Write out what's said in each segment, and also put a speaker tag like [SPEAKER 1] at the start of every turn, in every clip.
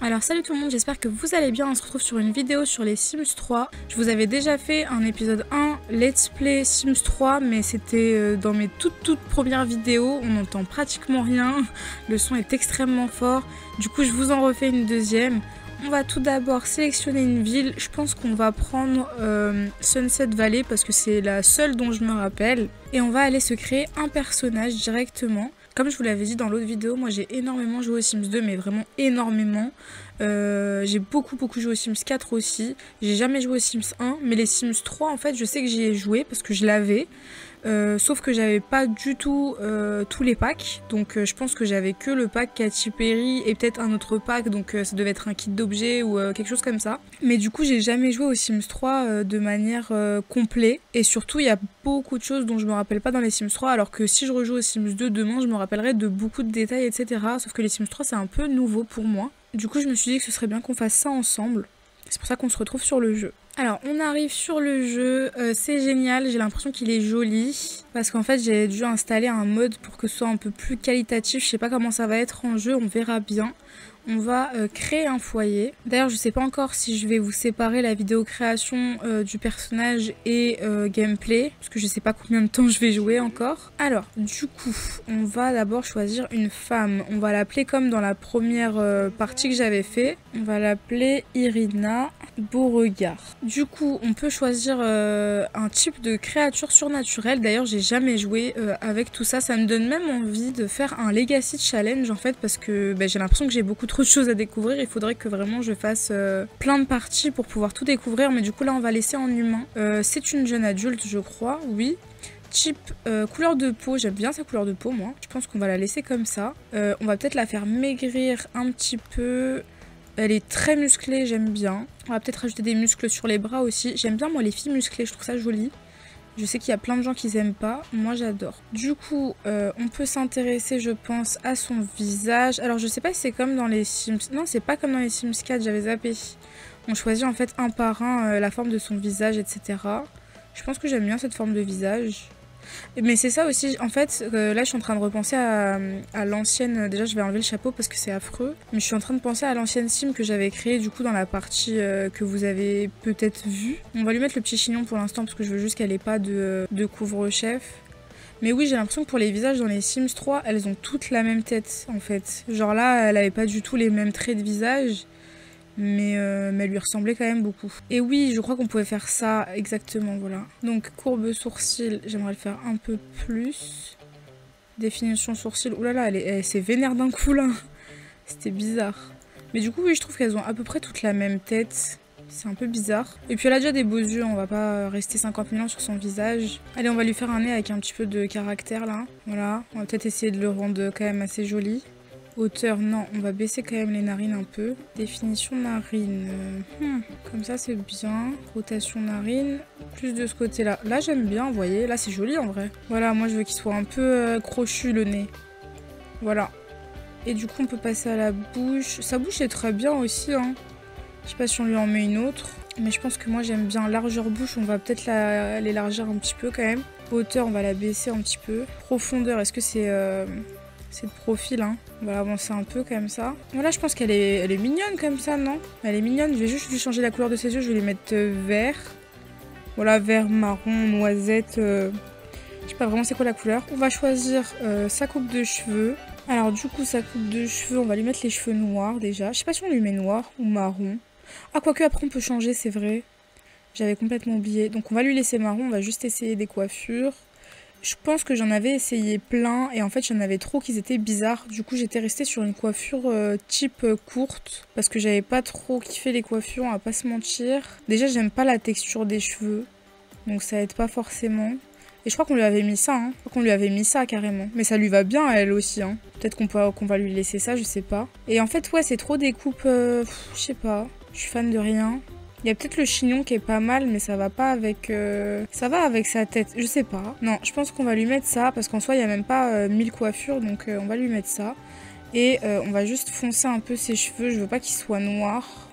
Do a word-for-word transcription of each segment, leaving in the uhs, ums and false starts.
[SPEAKER 1] Alors salut tout le monde, j'espère que vous allez bien. On se retrouve sur une vidéo sur les Sims trois. Je vous avais déjà fait un épisode un Let's Play Sims trois, mais c'était dans mes toutes toutes premières vidéos. On n'entend pratiquement rien, le son est extrêmement fort. Du coup je vous en refais une deuxième. On va tout d'abord sélectionner une ville. Je pense qu'on va prendre euh, Sunset Valley parce que c'est la seule dont je me rappelle. Et on va aller se créer un personnage directement. Comme je vous l'avais dit dans l'autre vidéo, moi j'ai énormément joué aux Sims deux, mais vraiment énormément. Euh, j'ai beaucoup beaucoup joué aux Sims quatre aussi. J'ai jamais joué aux Sims un, mais les Sims trois en fait je sais que j'y ai joué parce que je l'avais. Euh, sauf que j'avais pas du tout euh, tous les packs, donc euh, je pense que j'avais que le pack Katy Perry et peut-être un autre pack, donc euh, ça devait être un kit d'objets ou euh, quelque chose comme ça. Mais du coup j'ai jamais joué aux Sims trois euh, de manière euh, complète, et surtout il y a beaucoup de choses dont je me rappelle pas dans les Sims trois, alors que si je rejoue aux Sims deux demain je me rappellerai de beaucoup de détails, et cetera. Sauf que les Sims trois c'est un peu nouveau pour moi. Du coup je me suis dit que ce serait bien qu'on fasse ça ensemble. C'est pour ça qu'on se retrouve sur le jeu. Alors on arrive sur le jeu, euh, c'est génial, j'ai l'impression qu'il est joli. Parce qu'en fait j'ai dû installer un mode pour que ce soit un peu plus qualitatif. Je sais pas comment ça va être en jeu, on verra bien. On va euh, créer un foyer. D'ailleurs je sais pas encore si je vais vous séparer la vidéo création euh, du personnage et euh, gameplay. Parce que je sais pas combien de temps je vais jouer encore. Alors du coup on va d'abord choisir une femme. On va l'appeler comme dans la première euh, partie que j'avais fait. On va l'appeler Irina Beauregard. Du coup on peut choisir euh, un type de créature surnaturelle. D'ailleurs j'ai jamais joué euh, avec tout ça. Ça me donne même envie de faire un Legacy Challenge en fait. Parce que bah, j'ai l'impression que j'ai beaucoup trop de choses à découvrir. Il faudrait que vraiment je fasse euh, plein de parties pour pouvoir tout découvrir. Mais du coup là on va laisser en humain. Euh, c'est une jeune adulte je crois, oui. Type euh, couleur de peau, j'aime bien sa couleur de peau moi. Je pense qu'on va la laisser comme ça. Euh, on va peut-être la faire maigrir un petit peu. Elle est très musclée, j'aime bien. On va peut-être rajouter des muscles sur les bras aussi. J'aime bien moi les filles musclées, je trouve ça joli. Je sais qu'il y a plein de gens qui n'aiment pas, moi j'adore. Du coup, euh, on peut s'intéresser, je pense, à son visage. Alors je sais pas si c'est comme dans les Sims... Non, c'est pas comme dans les Sims quatre, j'avais zappé. On choisit en fait un par un euh, la forme de son visage, et cetera. Je pense que j'aime bien cette forme de visage. Mais c'est ça aussi, en fait, euh, là je suis en train de repenser à, à l'ancienne, déjà je vais enlever le chapeau parce que c'est affreux, mais je suis en train de penser à l'ancienne sim que j'avais créée du coup dans la partie euh, que vous avez peut-être vue. On va lui mettre le petit chignon pour l'instant parce que je veux juste qu'elle ait pas de, de couvre-chef. Mais oui, j'ai l'impression que pour les visages dans les Sims trois, elles ont toutes la même tête en fait. Genre là, elle avait pas du tout les mêmes traits de visage. Mais, euh, mais elle lui ressemblait quand même beaucoup. Et oui, je crois qu'on pouvait faire ça exactement, voilà. Donc courbe sourcil, j'aimerais le faire un peu plus. Définition sourcil, oulala, elle, est, elle s'est vénère d'un coup là. C'était bizarre. Mais du coup, oui, je trouve qu'elles ont à peu près toutes la même tête. C'est un peu bizarre. Et puis elle a déjà des beaux yeux, on va pas rester cinquante mille ans sur son visage. Allez, on va lui faire un nez avec un petit peu de caractère là. Voilà, on va peut-être essayer de le rendre quand même assez joli. Hauteur, non, on va baisser quand même les narines un peu. Définition narine, euh, hmm, comme ça c'est bien. Rotation narine, plus de ce côté-là. Là j'aime bien, vous voyez, là c'est joli en vrai. Voilà, moi je veux qu'il soit un peu euh, crochu le nez. Voilà. Et du coup on peut passer à la bouche. Sa bouche est très bien aussi, hein. Je sais pas si on lui en met une autre. Mais je pense que moi j'aime bien largeur bouche, on va peut-être l'élargir un petit peu quand même. Hauteur, on va la baisser un petit peu. Profondeur, est-ce que c'est... Euh... C'est de profil, hein. On va avancer un peu comme ça. Voilà, je pense qu'elle est, elle est mignonne comme ça, non? Elle est mignonne. Je vais juste lui changer la couleur de ses yeux. Je vais les mettre euh, vert. Voilà, vert, marron, noisette. Euh... Je sais pas vraiment c'est quoi la couleur. On va choisir euh, sa coupe de cheveux. Alors du coup, sa coupe de cheveux, on va lui mettre les cheveux noirs déjà. Je sais pas si on lui met noir ou marron. Ah, quoique après on peut changer, c'est vrai. J'avais complètement oublié. Donc on va lui laisser marron. On va juste essayer des coiffures. Je pense que j'en avais essayé plein et en fait j'en avais trop qu'ils étaient bizarres. Du coup j'étais restée sur une coiffure euh, type euh, courte parce que j'avais pas trop kiffé les coiffures, on va pas se mentir. Déjà j'aime pas la texture des cheveux, donc ça aide pas forcément. Et je crois qu'on lui avait mis ça, hein. Je crois qu'on lui avait mis ça carrément. Mais ça lui va bien à elle aussi, hein. Peut-être qu'on peut, qu'on va lui laisser ça, je sais pas. Et en fait ouais c'est trop des coupes, euh, je sais pas, je suis fan de rien. Il y a peut-être le chignon qui est pas mal, mais ça va pas avec... Euh... Ça va avec sa tête, je sais pas. Non, je pense qu'on va lui mettre ça, parce qu'en soi, il n'y a même pas euh, mille coiffures, donc euh, on va lui mettre ça. Et euh, on va juste foncer un peu ses cheveux, je veux pas qu'ils soient noirs.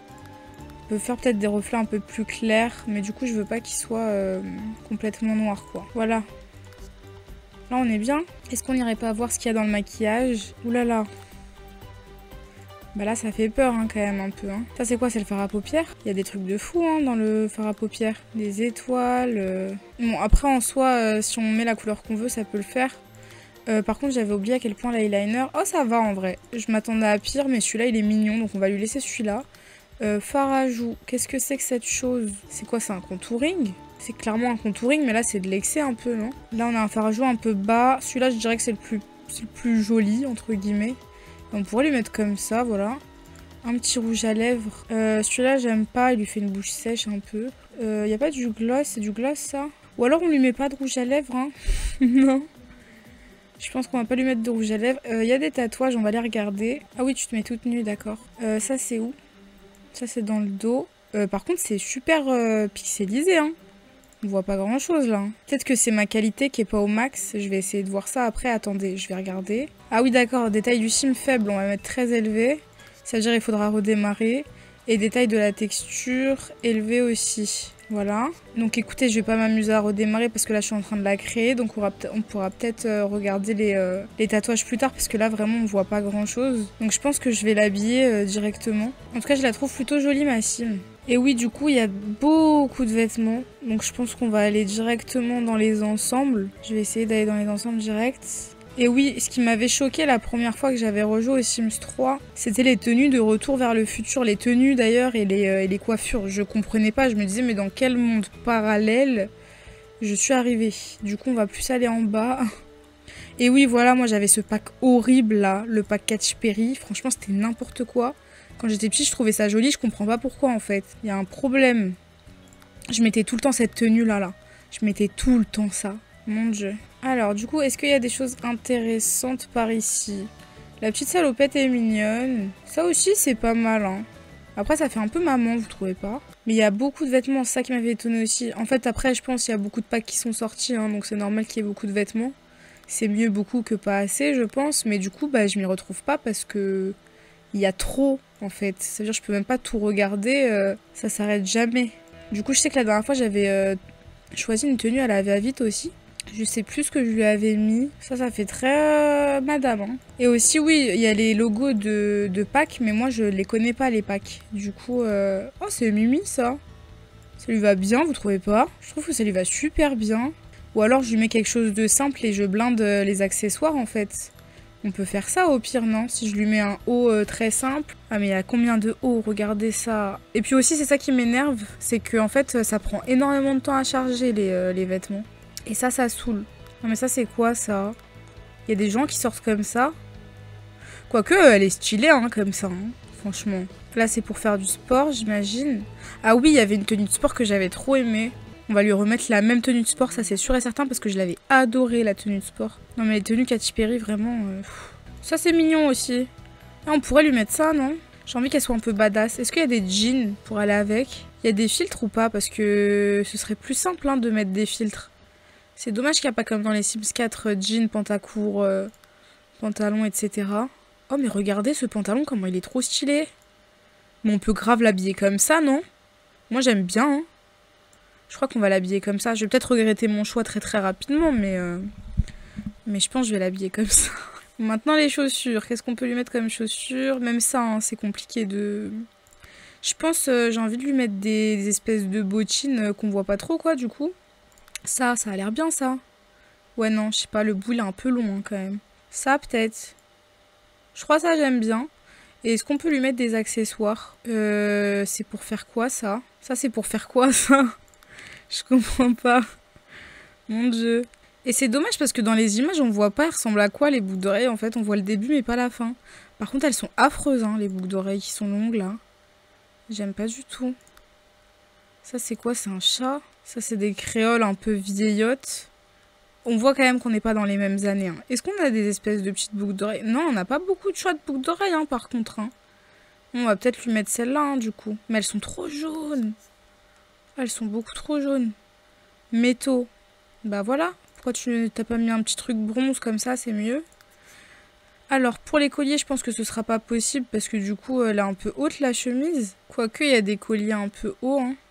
[SPEAKER 1] On peut faire peut-être des reflets un peu plus clairs, mais du coup, je veux pas qu'ils soient euh, complètement noirs, quoi. Voilà. Là, on est bien. Est-ce qu'on irait pas voir ce qu'il y a dans le maquillage? Ouh là là. Bah là, ça fait peur hein, quand même un peu. Hein. Ça, c'est quoi? C'est le fard à paupières? Il y a des trucs de fou hein, dans le fard à paupières. Des étoiles. Euh... Bon, après, en soi, euh, si on met la couleur qu'on veut, ça peut le faire. Euh, par contre, j'avais oublié à quel point l'eyeliner... Oh, ça va en vrai. Je m'attendais à pire, mais celui-là, il est mignon. Donc, on va lui laisser celui-là. Euh, fard à joues. Qu'est-ce que c'est que cette chose? C'est quoi? C'est un contouring? C'est clairement un contouring, mais là, c'est de l'excès un peu, non? Là, on a un fard à joues un peu bas. Celui-là, je dirais que c'est le plus... c'est le plus joli, entre guillemets. On pourrait lui mettre comme ça, voilà. Un petit rouge à lèvres. Euh, Celui-là, j'aime pas. Il lui fait une bouche sèche un peu. Il euh, n'y a pas du gloss. C'est du gloss, ça? Ou alors, on lui met pas de rouge à lèvres, hein? Non. Je pense qu'on va pas lui mettre de rouge à lèvres. Il euh, y a des tatouages, on va les regarder. Ah oui, tu te mets toute nue, d'accord. Euh, ça, c'est où? Ça, c'est dans le dos. Euh, par contre, c'est super euh, pixelisé, hein. On voit pas grand chose là. Peut-être que c'est ma qualité qui est pas au max. Je vais essayer de voir ça après. Attendez, je vais regarder. Ah oui, d'accord. Détail du cime faible, on va mettre très élevé. C'est-à-dire il faudra redémarrer. Et détail de la texture élevé aussi. Voilà. Donc écoutez, je vais pas m'amuser à redémarrer parce que là je suis en train de la créer. Donc on, on pourra peut-être euh, regarder les, euh, les tatouages plus tard parce que là vraiment on voit pas grand chose. Donc je pense que je vais l'habiller euh, directement. En tout cas je la trouve plutôt jolie ma cime. Et oui, du coup, il y a beaucoup de vêtements. Donc, je pense qu'on va aller directement dans les ensembles. Je vais essayer d'aller dans les ensembles directs. Et oui, ce qui m'avait choqué la première fois que j'avais rejoué aux Sims trois, c'était les tenues de Retour vers le futur. Les tenues, d'ailleurs, et les, euh, et les coiffures. Je comprenais pas. Je me disais, mais dans quel monde parallèle je suis arrivée? Du coup, on va plus aller en bas. Et oui, voilà, moi, j'avais ce pack horrible, là. Le pack Katy Perry. Franchement, c'était n'importe quoi. Quand j'étais petite, je trouvais ça joli, je comprends pas pourquoi en fait. Il y a un problème. Je mettais tout le temps cette tenue là là. Je mettais tout le temps ça. Mon dieu. Alors du coup, est-ce qu'il y a des choses intéressantes par ici? La petite salopette est mignonne. Ça aussi, c'est pas mal. Hein. Après, ça fait un peu maman, vous trouvez pas? Mais il y a beaucoup de vêtements, c'est ça qui m'avait étonné aussi. En fait, après, je pense qu'il y a beaucoup de packs qui sont sortis, hein, donc c'est normal qu'il y ait beaucoup de vêtements. C'est mieux beaucoup que pas assez, je pense. Mais du coup, bah, je m'y retrouve pas parce que il y a trop. En fait, c'est-à-dire je peux même pas tout regarder, euh, ça s'arrête jamais. Du coup, je sais que la dernière fois, j'avais euh, choisi une tenue à la va-vite aussi. Je sais plus ce que je lui avais mis. Ça, ça fait très euh, madame. Hein. Et aussi, oui, il y a les logos de, de packs, mais moi, je les connais pas, les packs. Du coup, euh... oh, c'est Mimi, ça. Ça lui va bien, vous trouvez pas? Je trouve que ça lui va super bien. Ou alors, je lui mets quelque chose de simple et je blinde les accessoires, en fait. On peut faire ça au pire, non? Si je lui mets un haut euh, très simple. Ah mais il y a combien de hauts? Regardez ça. Et puis aussi, c'est ça qui m'énerve. C'est que en fait, ça prend énormément de temps à charger les, euh, les vêtements. Et ça, ça saoule. Non mais ça, c'est quoi ça? Il y a des gens qui sortent comme ça. Quoique, elle est stylée, hein, comme ça. Hein, franchement. Là, c'est pour faire du sport, j'imagine. Ah oui, il y avait une tenue de sport que j'avais trop aimée. On va lui remettre la même tenue de sport, ça c'est sûr et certain, parce que je l'avais adoré la tenue de sport. Non mais les tenues Katy Perry, vraiment... Euh... Ça c'est mignon aussi. Ah, on pourrait lui mettre ça, non? J'ai envie qu'elle soit un peu badass. Est-ce qu'il y a des jeans pour aller avec? Il y a des filtres ou pas? Parce que ce serait plus simple hein, de mettre des filtres. C'est dommage qu'il n'y a pas comme dans les Sims quatre, jeans, pantacourt, euh, pantalon, et cetera. Oh mais regardez ce pantalon, comment il est trop stylé. Mais on peut grave l'habiller comme ça, non? Moi j'aime bien, hein. Je crois qu'on va l'habiller comme ça. Je vais peut-être regretter mon choix très très rapidement, mais, euh... mais je pense que je vais l'habiller comme ça. Maintenant les chaussures. Qu'est-ce qu'on peut lui mettre comme chaussures? Même ça, hein, c'est compliqué de... Je pense euh, j'ai envie de lui mettre des, des espèces de bottines euh, qu'on voit pas trop, quoi, du coup. Ça, ça a l'air bien, ça. Ouais, non, je sais pas, le bout, il est un peu long, hein, quand même. Ça, peut-être. Je crois ça, j'aime bien. Et est-ce qu'on peut lui mettre des accessoires? Euh... C'est pour faire quoi, ça? Ça, c'est pour faire quoi, ça? Je comprends pas. Mon dieu. Et c'est dommage parce que dans les images, on voit pas, elles ressemblent à quoi les boucles d'oreilles en fait. On voit le début mais pas la fin. Par contre, elles sont affreuses, hein, les boucles d'oreilles qui sont longues là. J'aime pas du tout. Ça, c'est quoi? C'est un chat? Ça, c'est des créoles un peu vieillottes. On voit quand même qu'on n'est pas dans les mêmes années. Hein. Est-ce qu'on a des espèces de petites boucles d'oreilles? Non, on n'a pas beaucoup de choix de boucles d'oreilles hein, par contre. Hein. On va peut-être lui mettre celle-là hein, du coup. Mais elles sont trop jaunes. Elles sont beaucoup trop jaunes. Métaux. Bah voilà. Pourquoi tu t'as pas mis un petit truc bronze comme ça, c'est mieux. Alors, pour les colliers, je pense que ce sera pas possible parce que du coup, elle est un peu haute la chemise. Quoique, il y a des colliers un peu hauts. Hein.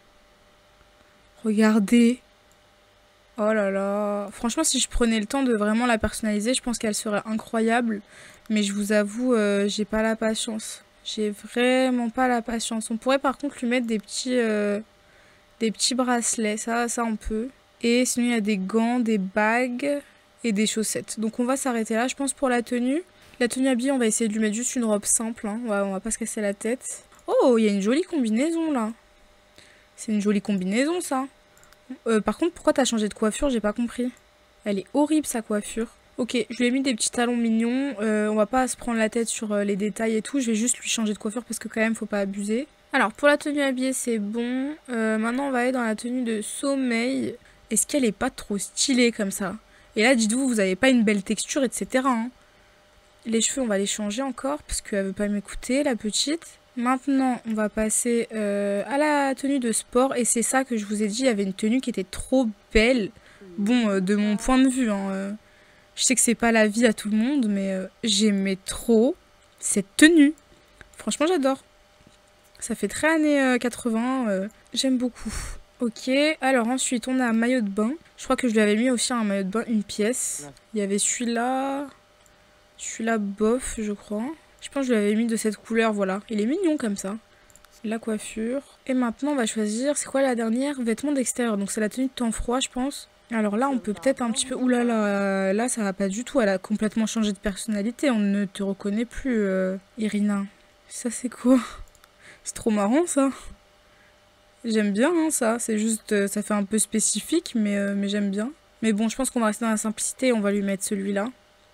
[SPEAKER 1] Regardez. Oh là là. Franchement, si je prenais le temps de vraiment la personnaliser, je pense qu'elle serait incroyable. Mais je vous avoue, euh, j'ai pas la patience. J'ai vraiment pas la patience. On pourrait par contre lui mettre des petits, euh, des petits bracelets. Ça, ça on peut. Et sinon, il y a des gants, des bagues et des chaussettes. Donc on va s'arrêter là, je pense, pour la tenue. La tenue habillée, on va essayer de lui mettre juste une robe simple. Hein. Ouais, on va pas se casser la tête. Oh, il y a une jolie combinaison là. C'est une jolie combinaison ça. Euh, par contre, pourquoi t'as changé de coiffure? J'ai pas compris. Elle est horrible sa coiffure. Ok, je lui ai mis des petits talons mignons. Euh, on va pas se prendre la tête sur euh, les détails et tout. Je vais juste lui changer de coiffure parce que quand même, faut pas abuser. Alors, pour la tenue habillée, c'est bon. Euh, maintenant, on va aller dans la tenue de sommeil. Est-ce qu'elle est pas trop stylée comme ça? Et là, dites-vous, vous avez pas une belle texture, et cetera. Hein. Les cheveux, on va les changer encore parce qu'elle veut pas m'écouter, la petite. Maintenant, on va passer euh, à la tenue de sport. Et c'est ça que je vous ai dit, il y avait une tenue qui était trop belle. Bon, euh, de mon point de vue, hein, euh, je sais que c'est pas la vie à tout le monde, mais euh, j'aimais trop cette tenue. Franchement, j'adore. Ça fait très années euh, quatre-vingts, euh, j'aime beaucoup. Ok, alors ensuite on a un maillot de bain. Je crois que je lui avais mis aussi un maillot de bain, une pièce. Il y avait celui-là, celui-là bof je crois. Je pense que je lui avais mis de cette couleur, voilà. Il est mignon comme ça. La coiffure. Et maintenant on va choisir, c'est quoi la dernière? Vêtements d'extérieur, donc c'est la tenue de temps froid je pense. Alors là on peut peut-être un petit peu... Ouh là là, là ça va pas du tout, elle a complètement changé de personnalité. On ne te reconnaît plus euh, Irina. Ça c'est quoi? C'est trop marrant ça. J'aime bien hein, ça, c'est juste, euh, ça fait un peu spécifique, mais, euh, mais j'aime bien. Mais bon, je pense qu'on va rester dans la simplicité, on va lui mettre celui-là.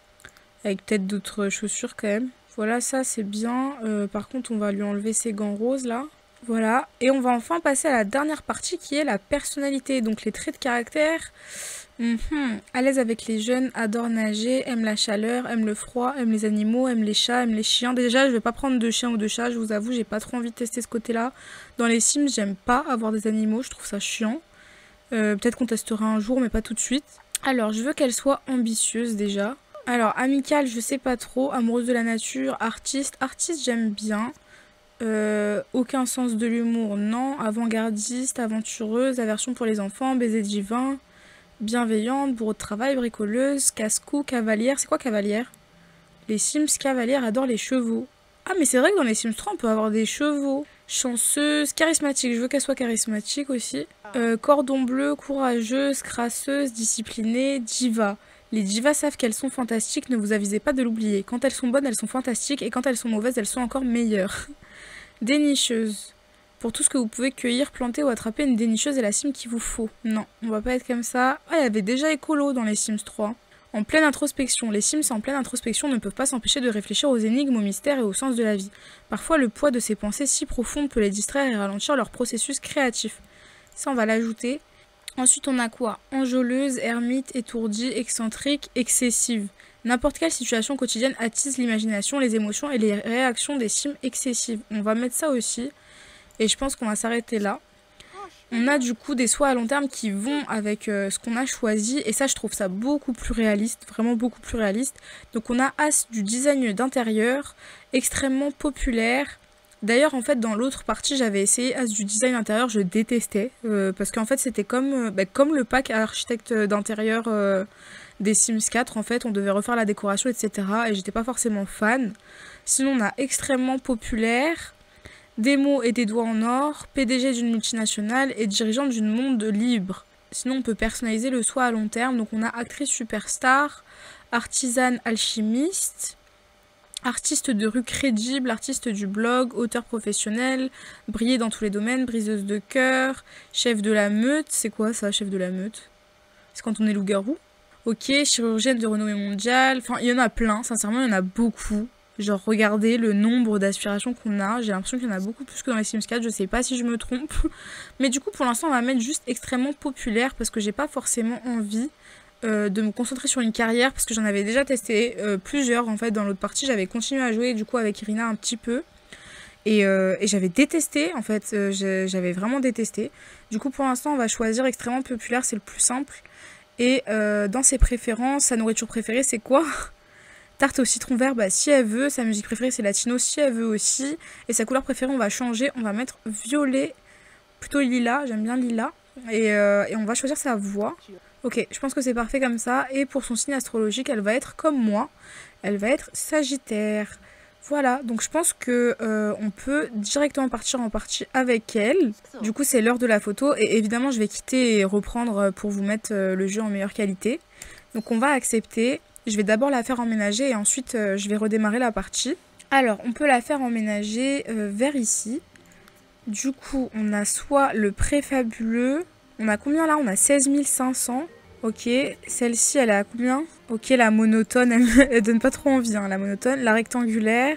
[SPEAKER 1] Avec peut-être d'autres chaussures quand même. Voilà, ça c'est bien. Euh, par contre, on va lui enlever ses gants roses là. Voilà, et on va enfin passer à la dernière partie qui est la personnalité. Donc les traits de caractère. Mm-hmm. À l'aise avec les jeunes, adore nager, aime la chaleur, aime le froid, aime les animaux, aime les chats, aime les chiens. Déjà, je vais pas prendre de chien ou de chat, je vous avoue, j'ai pas trop envie de tester ce côté-là. Dans les Sims, j'aime pas avoir des animaux, je trouve ça chiant. Euh, Peut-être qu'on testera un jour, mais pas tout de suite. Alors, je veux qu'elle soit ambitieuse déjà. Alors, amicale, je sais pas trop. Amoureuse de la nature, artiste. Artiste, j'aime bien. Euh, aucun sens de l'humour, non. Avant-gardiste, aventureuse, aversion pour les enfants, baiser divin. Bienveillante, bourreau de travail, bricoleuse, casse-cou, cavalière. C'est quoi cavalière? Les Sims cavalières adorent les chevaux. Ah mais c'est vrai que dans les Sims trois on peut avoir des chevaux. Chanceuse, charismatique, je veux qu'elle soit charismatique aussi. Euh, cordon bleu, courageuse, crasseuse, disciplinée, diva. Les divas savent qu'elles sont fantastiques, ne vous avisez pas de l'oublier. Quand elles sont bonnes, elles sont fantastiques et quand elles sont mauvaises, elles sont encore meilleures. Dénicheuse. Pour tout ce que vous pouvez cueillir, planter ou attraper, une dénicheuse est la sim qu'il vous faut. Non, on va pas être comme ça. Ah, il y avait déjà écolo dans les Sims trois. En pleine introspection. Les Sims en pleine introspection ne peuvent pas s'empêcher de réfléchir aux énigmes, aux mystères et au sens de la vie. Parfois, le poids de ces pensées si profondes peut les distraire et ralentir leur processus créatif. Ça, on va l'ajouter. Ensuite, on a quoi? Enjôleuse, ermite, étourdie, excentrique, excessive. N'importe quelle situation quotidienne attise l'imagination, les émotions et les réactions des Sims excessives. On va mettre ça aussi. Et je pense qu'on va s'arrêter là. On a du coup des soins à long terme qui vont avec euh, ce qu'on a choisi. Et ça, je trouve ça beaucoup plus réaliste. Vraiment beaucoup plus réaliste. Donc on a As du design d'intérieur. Extrêmement populaire. D'ailleurs, en fait, dans l'autre partie, j'avais essayé As du design intérieur. Je détestais. Euh, parce qu'en fait, c'était comme, euh, bah, comme le pack architecte d'intérieur euh, des Sims quatre. En fait, on devait refaire la décoration, et cetera. Et j'étais pas forcément fan. Sinon, on a extrêmement populaire. Des mots et des doigts en or, P D G d'une multinationale et dirigeante d'une monde libre. Sinon, on peut personnaliser le soi à long terme. Donc, on a actrice superstar, artisane alchimiste, artiste de rue crédible, artiste du blog, auteur professionnel, briller dans tous les domaines, briseuse de cœur, chef de la meute. C'est quoi ça, chef de la meute? C'est quand on est loup-garou. Ok, chirurgienne de renommée mondiale. Enfin, il y en a plein. Sincèrement, il y en a beaucoup. Genre, regardez le nombre d'aspirations qu'on a. J'ai l'impression qu'il y en a beaucoup plus que dans les Sims quatre. Je sais pas si je me trompe. Mais du coup, pour l'instant, on va mettre juste extrêmement populaire parce que j'ai pas forcément envie euh, de me concentrer sur une carrière parce que j'en avais déjà testé euh, plusieurs. En fait, dans l'autre partie, j'avais continué à jouer du coup avec Irina un petit peu. Et, euh, et j'avais détesté, en fait. Euh, j'avais vraiment détesté. Du coup, pour l'instant, on va choisir extrêmement populaire. C'est le plus simple. Et euh, dans ses préférences, sa nourriture préférée, c'est quoi? Tarte au citron vert, bah, si elle veut. Sa musique préférée, c'est latino, si elle veut aussi. Et sa couleur préférée, on va changer. On va mettre violet, plutôt lilas. J'aime bien lilas. Et, euh, et on va choisir sa voix. Ok, je pense que c'est parfait comme ça. Et pour son signe astrologique, elle va être comme moi. Elle va être Sagittaire. Voilà, donc je pense que euh, on peut directement partir en partie avec elle. Du coup, c'est l'heure de la photo et évidemment, je vais quitter et reprendre pour vous mettre euh, le jeu en meilleure qualité. Donc on va accepter. Je vais d'abord la faire emménager et ensuite euh, je vais redémarrer la partie. Alors, on peut la faire emménager euh, vers ici. Du coup, on a soit le préfabuleux. On a combien là? On a seize mille cinq cents. Ok, celle-ci, elle est à combien? Ok, la monotone, elle, elle donne pas trop envie, hein, la monotone. La rectangulaire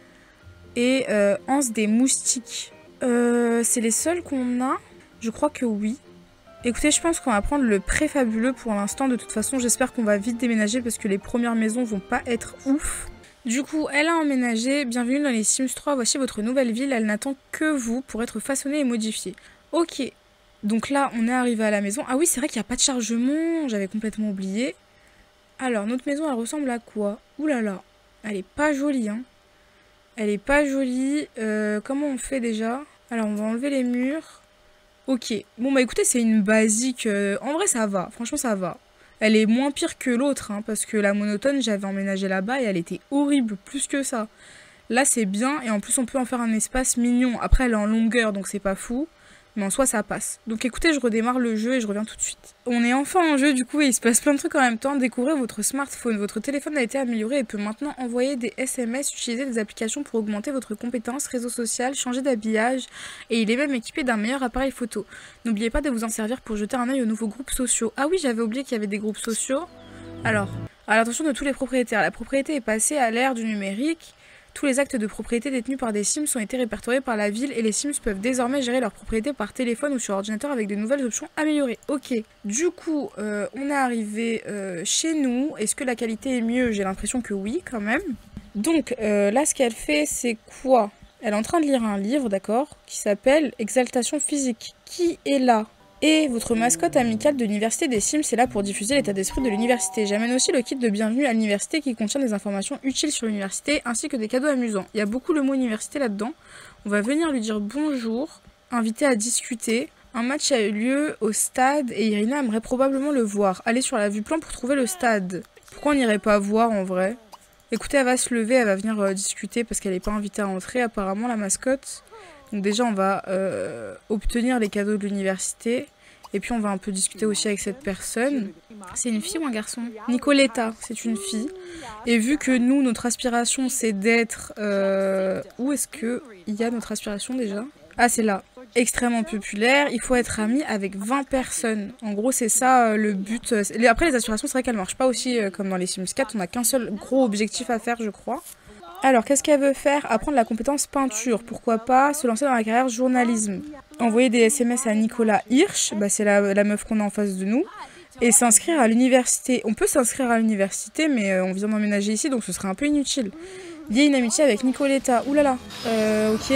[SPEAKER 1] et euh, anse des moustiques. Euh, c'est les seuls qu'on a? Je crois que oui. Écoutez, je pense qu'on va prendre le préfabuleux pour l'instant. De toute façon, j'espère qu'on va vite déménager parce que les premières maisons vont pas être ouf. Du coup, elle a emménagé. Bienvenue dans les Sims trois. Voici votre nouvelle ville. Elle n'attend que vous pour être façonnée et modifiée. Ok. Donc là, on est arrivé à la maison. Ah oui, c'est vrai qu'il n'y a pas de chargement. J'avais complètement oublié. Alors, notre maison, elle ressemble à quoi? Ouh là là. Elle est pas jolie, hein. Elle est pas jolie. Euh, comment on fait déjà? Alors, on va enlever les murs. Ok. Bon, bah écoutez, c'est une basique. Euh, en vrai, ça va. Franchement, ça va. Elle est moins pire que l'autre, hein, parce que la monotone, j'avais emménagé là-bas et elle était horrible, plus que ça. Là, c'est bien. Et en plus, on peut en faire un espace mignon. Après, elle est en longueur, donc c'est pas fou. Mais en soi, ça passe. Donc écoutez, je redémarre le jeu et je reviens tout de suite. On est enfin en jeu, du coup, et il se passe plein de trucs en même temps. Découvrez votre smartphone. Votre téléphone a été amélioré et peut maintenant envoyer des S M S, utiliser des applications pour augmenter votre compétence, réseau social, changer d'habillage. Et il est même équipé d'un meilleur appareil photo. N'oubliez pas de vous en servir pour jeter un œil aux nouveaux groupes sociaux. Ah oui, j'avais oublié qu'il y avait des groupes sociaux. Alors, à l'attention de tous les propriétaires. La propriété est passée à l'ère du numérique. Tous les actes de propriété détenus par des Sims ont été répertoriés par la ville et les Sims peuvent désormais gérer leur propriété par téléphone ou sur ordinateur avec de nouvelles options améliorées. Ok, du coup, euh, on est arrivé euh, chez nous. Est-ce que la qualité est mieux? J'ai l'impression que oui, quand même. Donc, euh, là, ce qu'elle fait, c'est quoi? Elle est en train de lire un livre, d'accord, qui s'appelle Exaltation physique. Qui est là? Et votre mascotte amicale de l'université des Sims est là pour diffuser l'état d'esprit de l'université. J'amène aussi le kit de bienvenue à l'université qui contient des informations utiles sur l'université ainsi que des cadeaux amusants. Il y a beaucoup le mot université là-dedans. On va venir lui dire bonjour, inviter à discuter. Un match a eu lieu au stade et Irina aimerait probablement le voir. Allez sur la vue plan pour trouver le stade. Pourquoi on n'irait pas voir en vrai? Écoutez, elle va se lever, elle va venir euh, discuter parce qu'elle n'est pas invitée à entrer apparemment la mascotte. Donc déjà on va euh, obtenir les cadeaux de l'université. Et puis on va un peu discuter aussi avec cette personne. C'est une fille ou un garçon? Nicoletta, c'est une fille. Et vu que nous, notre aspiration, c'est d'être... Euh... Où est-ce qu'il y a notre aspiration déjà? Ah, c'est là. Extrêmement populaire. Il faut être ami avec vingt personnes. En gros, c'est ça euh, le but. Après, les aspirations, c'est vrai qu'elles ne marchent pas aussi euh, comme dans les Sims quatre. On n'a qu'un seul gros objectif à faire, je crois. Alors, qu'est-ce qu'elle veut faire? Apprendre la compétence peinture. Pourquoi pas se lancer dans la carrière journalisme. Envoyer des S M S à Nicolas Hirsch, bah c'est la, la meuf qu'on a en face de nous. Et s'inscrire à l'université. On peut s'inscrire à l'université, mais euh, on vient d'emménager ici, donc ce serait un peu inutile. Lier une amitié avec Nicoletta. Ouh là là. Euh, ok.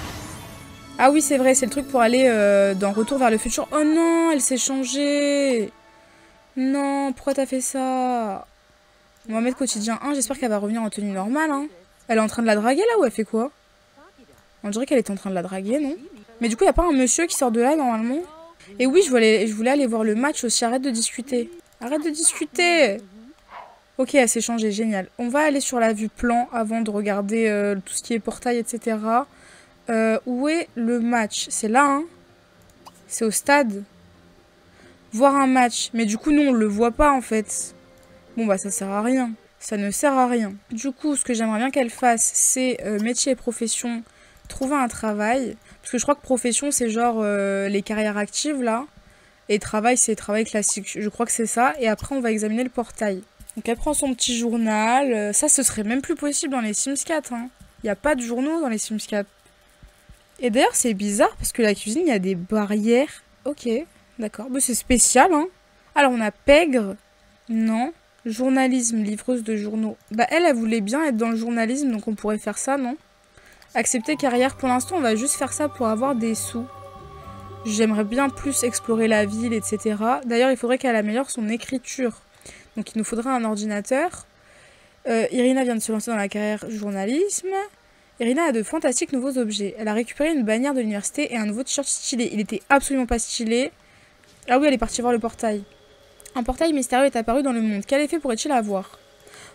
[SPEAKER 1] Ah oui, c'est vrai, c'est le truc pour aller euh, dans Retour vers le futur. Oh non, elle s'est changée. Non, pourquoi t'as fait ça? On va mettre quotidien un, j'espère qu'elle va revenir en tenue normale. Hein. Elle est en train de la draguer là ou elle fait quoi? On dirait qu'elle est en train de la draguer, non? Mais du coup, il n'y a pas un monsieur qui sort de là normalement? Et oui, je voulais, je voulais aller voir le match aussi. Arrête de discuter. Arrête de discuter. Ok, elle s'est changée, génial. On va aller sur la vue plan avant de regarder euh, tout ce qui est portail, et cetera. Euh, où est le match? C'est là, hein? C'est au stade. Voir un match. Mais du coup, nous, on le voit pas, en fait. Bon, bah, ça sert à rien. Ça ne sert à rien. Du coup, ce que j'aimerais bien qu'elle fasse, c'est euh, métier et profession, trouver un travail. Parce que je crois que profession, c'est genre euh, les carrières actives, là. Et travail, c'est travail classique. Je crois que c'est ça. Et après, on va examiner le portail. Donc, elle prend son petit journal. Ça, ce serait même plus possible dans les Sims quatre. Hein. Il n'y a pas de journaux dans les Sims quatre. Et d'ailleurs, c'est bizarre parce que la cuisine, il y a des barrières. Ok, d'accord. Mais c'est spécial, hein. Alors, on a Pègre. Non. Journalisme, livreuse de journaux. Bah, elle, elle voulait bien être dans le journalisme, donc on pourrait faire ça, non? Accepter carrière. Pour l'instant, on va juste faire ça pour avoir des sous. J'aimerais bien plus explorer la ville, et cetera. D'ailleurs, il faudrait qu'elle améliore son écriture. Donc, il nous faudra un ordinateur. Euh, Irina vient de se lancer dans la carrière journalisme. Irina a de fantastiques nouveaux objets. Elle a récupéré une bannière de l'université et un nouveau t-shirt stylé. Il était absolument pas stylé. Ah oui, elle est partie voir le portail. Un portail mystérieux est apparu dans le monde. Quel effet pourrait-il avoir?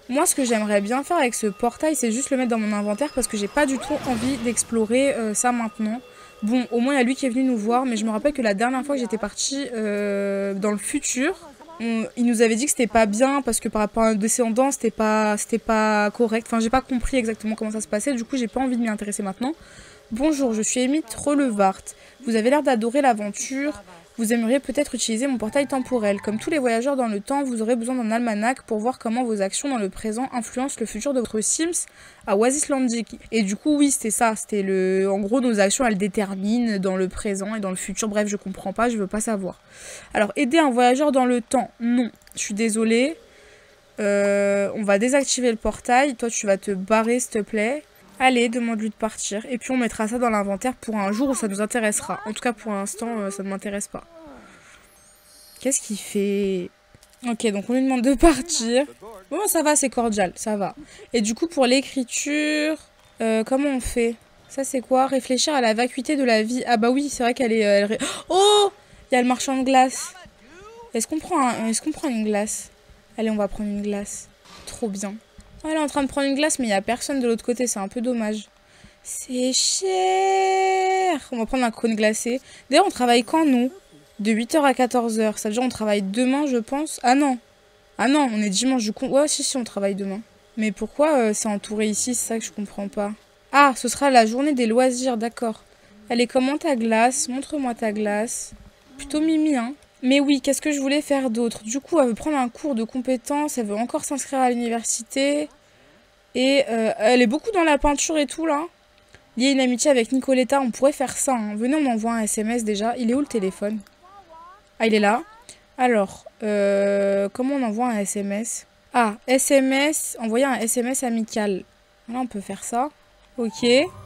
[SPEAKER 1] Moi, ce que j'aimerais bien faire avec ce portail, c'est juste le mettre dans mon inventaire parce que j'ai pas du tout envie d'explorer euh, ça maintenant. Bon, au moins, il y a lui qui est venu nous voir, mais je me rappelle que la dernière fois que j'étais partie euh, dans le futur, on, il nous avait dit que c'était pas bien parce que par rapport à un descendant, c'était pas, c'était pas correct. Enfin, j'ai pas compris exactement comment ça se passait, du coup, j'ai pas envie de m'y intéresser maintenant. Bonjour, je suis Amy Trollevart. Vous avez l'air d'adorer l'aventure. Vous aimeriez peut-être utiliser mon portail temporel. Comme tous les voyageurs dans le temps, vous aurez besoin d'un almanach pour voir comment vos actions dans le présent influencent le futur de votre Sims à Oasislandic. Et du coup, oui, c'était ça. C'était le. En gros, nos actions, elles déterminent dans le présent et dans le futur. Bref, je comprends pas, je veux pas savoir. Alors, aider un voyageur dans le temps. Non, je suis désolée. Euh, on va désactiver le portail. Toi, tu vas te barrer, s'il te plaît. Allez, demande-lui de partir. Et puis on mettra ça dans l'inventaire pour un jour où ça nous intéressera. En tout cas, pour l'instant, euh, ça ne m'intéresse pas. Qu'est-ce qu'il fait? Ok, donc on lui demande de partir. Bon, ça va, c'est cordial, ça va. Et du coup, pour l'écriture, euh, comment on fait? Ça, c'est quoi? Réfléchir à la vacuité de la vie. Ah bah oui, c'est vrai qu'elle est... Elle... Oh! Il y a le marchand de glace. Est-ce qu'on prend, un... Est-ce qu'on prend une glace? Allez, on va prendre une glace. Trop bien. Oh, elle est en train de prendre une glace, mais il n'y a personne de l'autre côté. C'est un peu dommage. C'est cher. On va prendre un cône glacé. D'ailleurs, on travaille quand, nous? De huit heures à quatorze heures. Ça veut dire on travaille demain, je pense. Ah non. Ah non, on est dimanche du coup. Ouais, si, si, on travaille demain. Mais pourquoi euh, c'est entouré ici? C'est ça que je comprends pas. Ah, ce sera la journée des loisirs, d'accord. Elle est comment ta glace? Montre-moi ta glace. Plutôt mimi, hein. Mais oui, qu'est-ce que je voulais faire d'autre? Du coup, elle veut prendre un cours de compétences, elle veut encore s'inscrire à l'université. Et euh, elle est beaucoup dans la peinture et tout, là. Lier une amitié avec Nicoletta, on pourrait faire ça. Hein. Venez, on m'envoie un S M S déjà. Il est où le téléphone? Ah, il est là. Alors, euh, comment on envoie un S M S? Ah, S M S, envoyer un S M S amical. Là, on peut faire ça. Ok.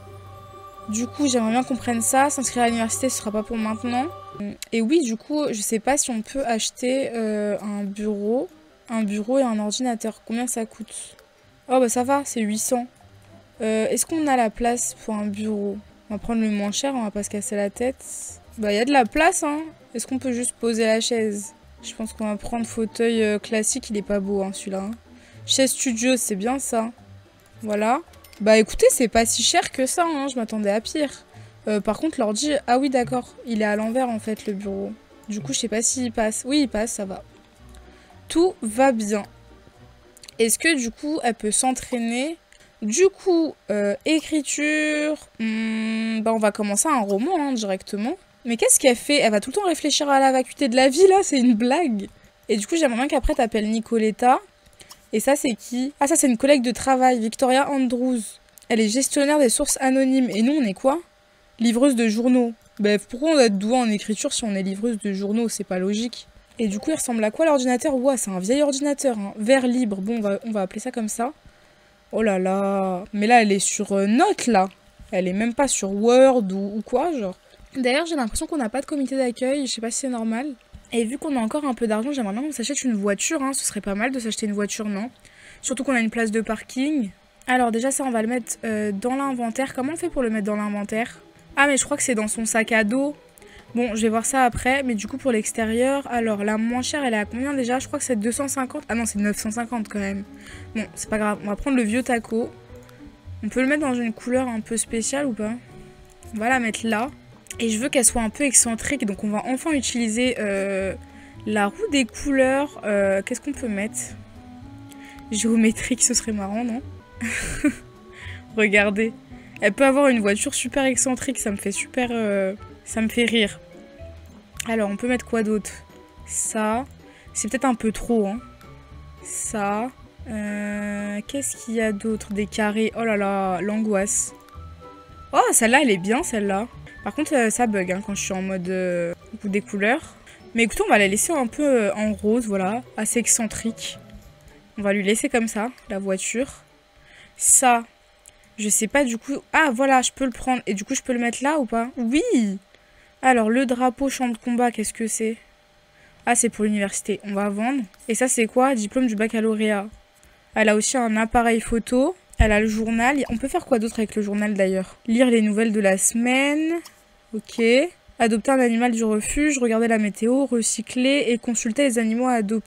[SPEAKER 1] Du coup, j'aimerais bien qu'on prenne ça. S'inscrire à l'université, ce sera pas pour maintenant. Et oui, du coup, je sais pas si on peut acheter euh, un bureau. Un bureau et un ordinateur. Combien ça coûte? Oh, bah ça va, c'est huit cents. Euh, Est-ce qu'on a la place pour un bureau? On va prendre le moins cher, on va pas se casser la tête. Bah, il y a de la place, hein. Est-ce qu'on peut juste poser la chaise? Je pense qu'on va prendre fauteuil euh, classique, il est pas beau, hein, celui-là. Hein. Chaise studio, c'est bien ça. Voilà. Bah écoutez, c'est pas si cher que ça, hein. Je m'attendais à pire. Euh, par contre, l'ordi... Ah oui, d'accord. Il est à l'envers, en fait, le bureau. Du coup, je sais pas s'il passe. Oui, il passe, ça va. Tout va bien. Est-ce que, du coup, elle peut s'entraîner? Du coup, euh, écriture... Hmm, bah, on va commencer un roman, hein, directement. Mais qu'est-ce qu'elle fait? Elle va tout le temps réfléchir à la vacuité de la vie, là? C'est une blague. Et du coup, j'aimerais bien qu'après, t'appelles Nicoletta. Et ça, c'est qui? Ah, ça, c'est une collègue de travail, Victoria Andrews. Elle est gestionnaire des sources anonymes. Et nous, on est quoi? Livreuse de journaux. Bah, pourquoi on doit être doué en écriture si on est livreuse de journaux? C'est pas logique. Et du coup, il ressemble à quoi l'ordinateur? Ouah, c'est un vieil ordinateur. Hein. Vert libre. Bon, on va, on va appeler ça comme ça. Oh là là. Mais là, elle est sur euh, Note, là. Elle est même pas sur Word ou, ou quoi, genre. D'ailleurs, j'ai l'impression qu'on n'a pas de comité d'accueil. Je sais pas si c'est normal. Et vu qu'on a encore un peu d'argent, j'aimerais bien qu'on s'achète une voiture. Hein. Ce serait pas mal de s'acheter une voiture, non? Surtout qu'on a une place de parking. Alors déjà, ça, on va le mettre euh, dans l'inventaire. Comment on fait pour le mettre dans l'inventaire? Ah, mais je crois que c'est dans son sac à dos. Bon, je vais voir ça après. Mais du coup, pour l'extérieur, alors la moins chère, elle est à combien déjà? Je crois que c'est deux cent cinquante. Ah non, c'est neuf cent cinquante quand même. Bon, c'est pas grave. On va prendre le vieux taco. On peut le mettre dans une couleur un peu spéciale ou pas? On va la mettre là. Et je veux qu'elle soit un peu excentrique. Donc, on va enfin utiliser euh, la roue des couleurs. Euh, Qu'est-ce qu'on peut mettre? Géométrique, ce serait marrant, non? Regardez. Elle peut avoir une voiture super excentrique. Ça me fait super... Euh, ça me fait rire. Alors, on peut mettre quoi d'autre? Ça. C'est peut-être un peu trop, hein. Ça. Euh, Qu'est-ce qu'il y a d'autre? Des carrés. Oh là là, l'angoisse. Oh, celle-là, elle est bien, celle-là. Par contre, euh, ça bug hein, quand je suis en mode euh, des couleurs. Mais écoutez, on va la laisser un peu euh, en rose, voilà. Assez excentrique. On va lui laisser comme ça, la voiture. Ça, je sais pas du coup... Ah, voilà, je peux le prendre. Et du coup, je peux le mettre là ou pas? Oui! Alors, le drapeau champ de combat, qu'est-ce que c'est? Ah, c'est pour l'université. On va vendre. Et ça, c'est quoi? Diplôme du baccalauréat. Elle a aussi un appareil photo. Elle a le journal. On peut faire quoi d'autre avec le journal d'ailleurs? Lire les nouvelles de la semaine. Ok. Adopter un animal du refuge. Regarder la météo. Recycler. Et consulter les animaux à adopter.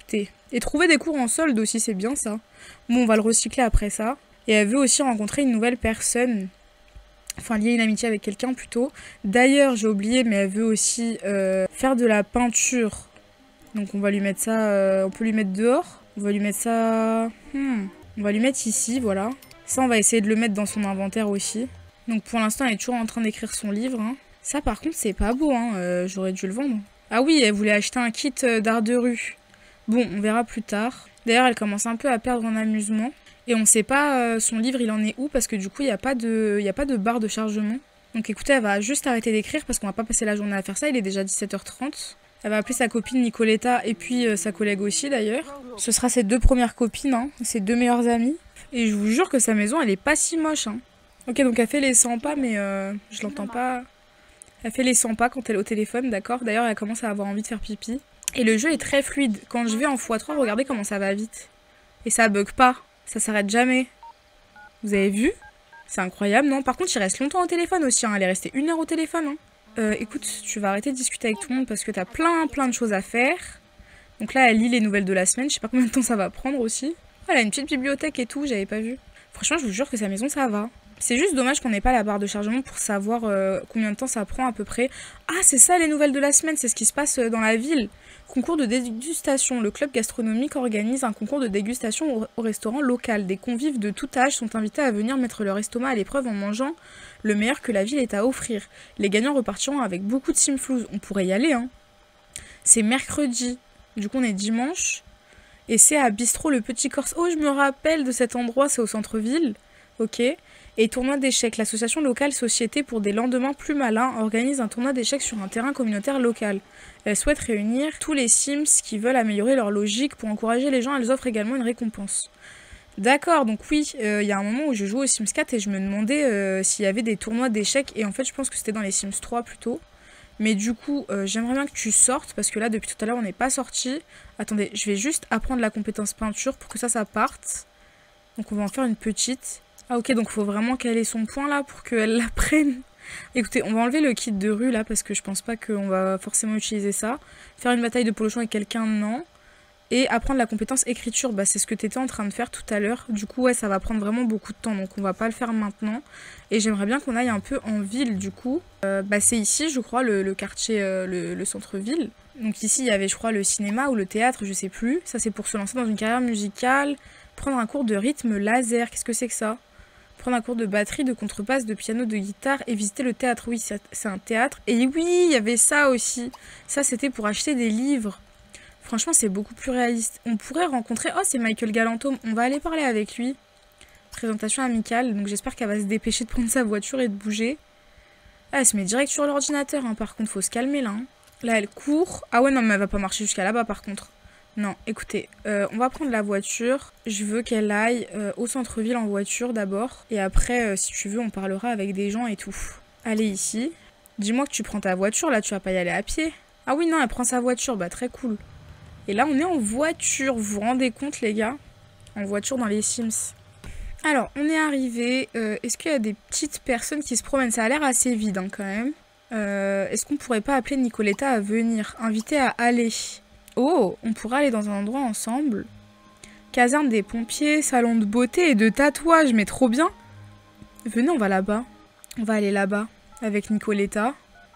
[SPEAKER 1] Et trouver des cours en solde aussi, c'est bien ça. Bon, on va le recycler après ça. Et elle veut aussi rencontrer une nouvelle personne. Enfin, lier une amitié avec quelqu'un plutôt. D'ailleurs, j'ai oublié, mais elle veut aussi euh, faire de la peinture. Donc on va lui mettre ça, euh, on peut lui mettre dehors. On va lui mettre ça... Hmm. On va lui mettre ici, voilà. Ça, on va essayer de le mettre dans son inventaire aussi. Donc pour l'instant, elle est toujours en train d'écrire son livre. Hein. Ça, par contre, c'est pas beau. Hein. Euh, J'aurais dû le vendre. Ah oui, elle voulait acheter un kit d'art de rue. Bon, on verra plus tard. D'ailleurs, elle commence un peu à perdre en amusement. Et on sait pas euh, son livre, il en est où, parce que du coup, il n'y a pas de, il y a pas de barre de chargement. Donc écoutez, elle va juste arrêter d'écrire parce qu'on va pas passer la journée à faire ça. Il est déjà dix-sept heures trente. Elle va appeler sa copine Nicoletta et puis euh, sa collègue aussi d'ailleurs. Ce sera ses deux premières copines, hein, ses deux meilleures amies. Et je vous jure que sa maison, elle est pas si moche. Hein. Ok, donc elle fait les cent pas, mais euh, je l'entends pas. Elle fait les cent pas quand elle est au téléphone, d'accord. D'ailleurs, elle commence à avoir envie de faire pipi. Et le jeu est très fluide. Quand je vais en fois trois, regardez comment ça va vite. Et ça bug pas. Ça s'arrête jamais. Vous avez vu? C'est incroyable, non? Par contre, il reste longtemps au téléphone aussi. Hein. Elle est restée une heure au téléphone. Hein. Euh, écoute, tu vas arrêter de discuter avec tout le monde parce que t'as plein, plein de choses à faire. Donc là, elle lit les nouvelles de la semaine. Je sais pas combien de temps ça va prendre aussi. Elle a une petite bibliothèque et tout, j'avais pas vu. Franchement, je vous jure que sa maison, ça va. C'est juste dommage qu'on n'ait pas la barre de chargement pour savoir euh, combien de temps ça prend à peu près. Ah, c'est ça les nouvelles de la semaine, c'est ce qui se passe dans la ville. Concours de dégustation. Le club gastronomique organise un concours de dégustation au, au restaurant local. Des convives de tout âge sont invités à venir mettre leur estomac à l'épreuve en mangeant le meilleur que la ville ait à offrir. Les gagnants repartiront avec beaucoup de simflouz. On pourrait y aller, hein. C'est mercredi. Du coup, on est dimanche. Et c'est à Bistrot le Petit Corse. Oh, je me rappelle de cet endroit, c'est au centre-ville. Ok. Et tournoi d'échecs. L'association locale Société pour des lendemains plus malins organise un tournoi d'échecs sur un terrain communautaire local. Elle souhaite réunir tous les Sims qui veulent améliorer leur logique. Pour encourager les gens, elles offrent également une récompense. D'accord, donc oui, il euh, y a un moment où je jouais aux Sims quatre et je me demandais euh, s'il y avait des tournois d'échecs. Et en fait, je pense que c'était dans les Sims trois plutôt. Mais du coup, euh, j'aimerais bien que tu sortes parce que là, depuis tout à l'heure, on n'est pas sorti. Attendez, je vais juste apprendre la compétence peinture pour que ça, ça parte. Donc on va en faire une petite... Ah ok, donc il faut vraiment qu'elle ait son point là pour qu'elle la prenne. Écoutez, on va enlever le kit de rue là parce que je pense pas qu'on va forcément utiliser ça. Faire une bataille de polochon avec quelqu'un, non. Et apprendre la compétence écriture, bah c'est ce que tu étais en train de faire tout à l'heure. Du coup, ouais, ça va prendre vraiment beaucoup de temps, donc on va pas le faire maintenant. Et j'aimerais bien qu'on aille un peu en ville du coup. Euh, bah c'est ici, je crois, le, le quartier, euh, le, le centre-ville. Donc ici, il y avait, je crois, le cinéma ou le théâtre, je sais plus. Ça, c'est pour se lancer dans une carrière musicale. Prendre un cours de rythme laser, qu'est-ce que c'est que ça? Prendre un cours de batterie, de contrebasse, de piano, de guitare et visiter le théâtre. Oui, c'est un théâtre. Et oui, il y avait ça aussi. Ça, c'était pour acheter des livres. Franchement, c'est beaucoup plus réaliste. On pourrait rencontrer... Oh, c'est Michael Galanto. On va aller parler avec lui. Présentation amicale. Donc j'espère qu'elle va se dépêcher de prendre sa voiture et de bouger. Ah, elle se met direct sur l'ordinateur. Hein. Par contre, faut se calmer là. Hein. Là, elle court. Ah ouais, non, mais elle va pas marcher jusqu'à là-bas par contre. Non, écoutez, euh, on va prendre la voiture. Je veux qu'elle aille euh, au centre-ville en voiture d'abord. Et après, euh, si tu veux, on parlera avec des gens et tout. Allez ici. Dis-moi que tu prends ta voiture, là, tu vas pas y aller à pied. Ah oui, non, elle prend sa voiture, bah très cool. Et là, on est en voiture, vous vous rendez compte, les gars? En voiture dans les Sims. Alors, on est arrivé. Euh, Est-ce qu'il y a des petites personnes qui se promènent? Ça a l'air assez vide, hein, quand même. Euh, Est-ce qu'on pourrait pas appeler Nicoletta à venir? Inviter à aller. Oh, on pourrait aller dans un endroit ensemble. Caserne des pompiers, salon de beauté et de tatouage, mais trop bien. Venez, on va là-bas. On va aller là-bas avec Nicoletta.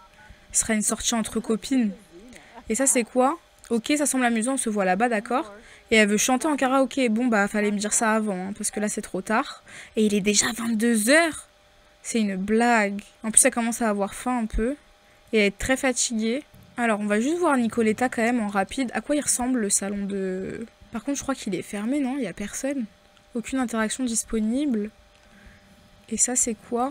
[SPEAKER 1] Ce sera une sortie entre copines. Et ça, c'est quoi? Ok, ça semble amusant, on se voit là-bas, d'accord. Et elle veut chanter en karaoké. Bon, bah, fallait me dire ça avant, hein, parce que là, c'est trop tard. Et il est déjà vingt-deux heures. C'est une blague. En plus, elle commence à avoir faim un peu. Et à être très fatiguée. Alors, on va juste voir Nicoletta quand même en rapide. À quoi il ressemble le salon de... Par contre, je crois qu'il est fermé, non? Il n'y a personne. Aucune interaction disponible. Et ça, c'est quoi?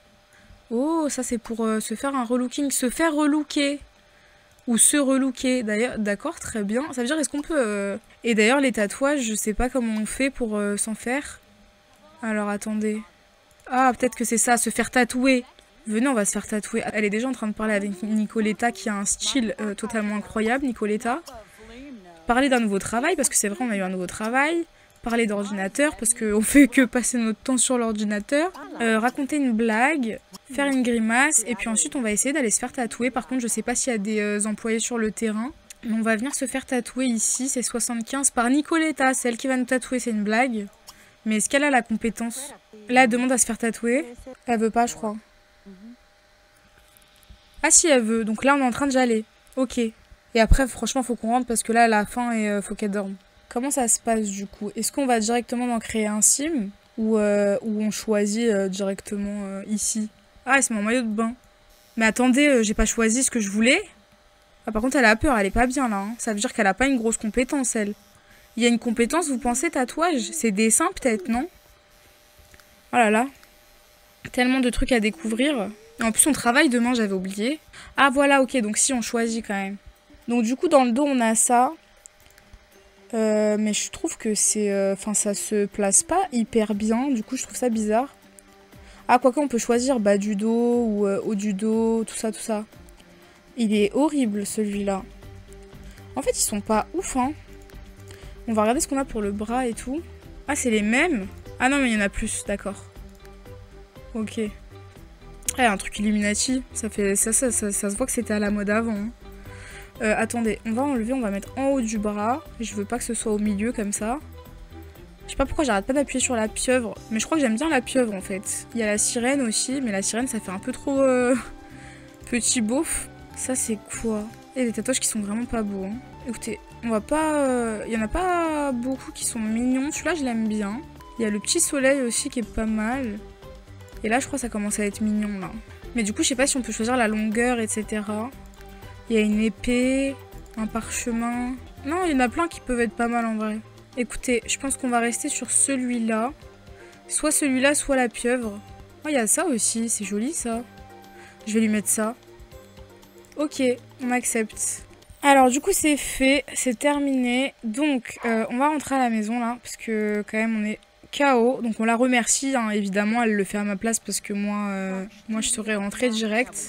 [SPEAKER 1] Oh, ça, c'est pour euh, se faire un relooking. Se faire relooker. Ou se relooker. D'ailleurs, d'accord, très bien. Ça veut dire, est-ce qu'on peut... Euh... Et d'ailleurs, les tatouages, je sais pas comment on fait pour euh, s'en faire. Alors, attendez. Ah, peut-être que c'est ça, se faire tatouer. Venez, on va se faire tatouer. Elle est déjà en train de parler avec Nicoletta qui a un style euh, totalement incroyable, Nicoletta. Parler d'un nouveau travail, parce que c'est vrai, on a eu un nouveau travail. Parler d'ordinateur, parce qu'on fait que passer notre temps sur l'ordinateur. Euh, raconter une blague, faire une grimace, et puis ensuite on va essayer d'aller se faire tatouer. Par contre, je sais pas s'il y a des euh, employés sur le terrain. On va venir se faire tatouer ici, c'est soixante-quinze par Nicoletta, c'est elle qui va nous tatouer, c'est une blague. Mais est-ce qu'elle a la compétence? Là, elle demande à se faire tatouer. Elle veut pas, je crois. Ah si, elle veut. Donc là, on est en train de jaller. Ok. Et après, franchement, faut qu'on rentre parce que là, elle a faim et euh, faut qu'elle dorme. Comment ça se passe du coup? Est-ce qu'on va directement en créer un sim? Ou, euh, ou on choisit euh, directement euh, ici? Ah, elle se met en maillot de bain. Mais attendez, euh, j'ai pas choisi ce que je voulais. Ah, par contre, elle a peur, elle est pas bien là. Hein. Ça veut dire qu'elle a pas une grosse compétence, elle. Il y a une compétence, vous pensez, tatouage? C'est dessin peut-être, non? Oh là là. Tellement de trucs à découvrir. Et en plus, on travaille demain, j'avais oublié. Ah voilà, ok, donc si, on choisit quand même. Donc du coup, dans le dos, on a ça. Euh, mais je trouve que c'est... Enfin, euh, ça se place pas hyper bien. Du coup, je trouve ça bizarre. Ah, quoique, on peut choisir bas du dos ou euh, haut du dos, tout ça, tout ça. Il est horrible, celui-là. En fait, ils sont pas ouf, hein. On va regarder ce qu'on a pour le bras et tout. Ah, c'est les mêmes? Ah non, mais il y en a plus, d'accord. Ok. Ah, un truc Illuminati. Ça, fait, ça, ça, ça, ça se voit que c'était à la mode avant. Hein. Euh, attendez, on va enlever, on va mettre en haut du bras. Je veux pas que ce soit au milieu comme ça. Je sais pas pourquoi j'arrête pas d'appuyer sur la pieuvre. Mais je crois que j'aime bien la pieuvre en fait. Il y a la sirène aussi, mais la sirène ça fait un peu trop euh, petit beauf. Ça c'est quoi? Il y a des tatouages qui sont vraiment pas beaux. Hein. Écoutez, on va pas... Euh... Il y en a pas beaucoup qui sont mignons. Celui-là je l'aime bien. Il y a le petit soleil aussi qui est pas mal. Et là je crois que ça commence à être mignon là. Mais du coup je sais pas si on peut choisir la longueur, et cetera. Il y a une épée, un parchemin. Non, il y en a plein qui peuvent être pas mal en vrai. Écoutez, je pense qu'on va rester sur celui-là. Soit celui-là, soit la pieuvre. Oh, il y a ça aussi, c'est joli ça. Je vais lui mettre ça. Ok, on accepte. Alors du coup c'est fait, c'est terminé. Donc euh, on va rentrer à la maison là, parce que quand même on est K O. Donc on la remercie, hein, évidemment, elle le fait à ma place parce que moi, euh, moi je serais rentrée direct.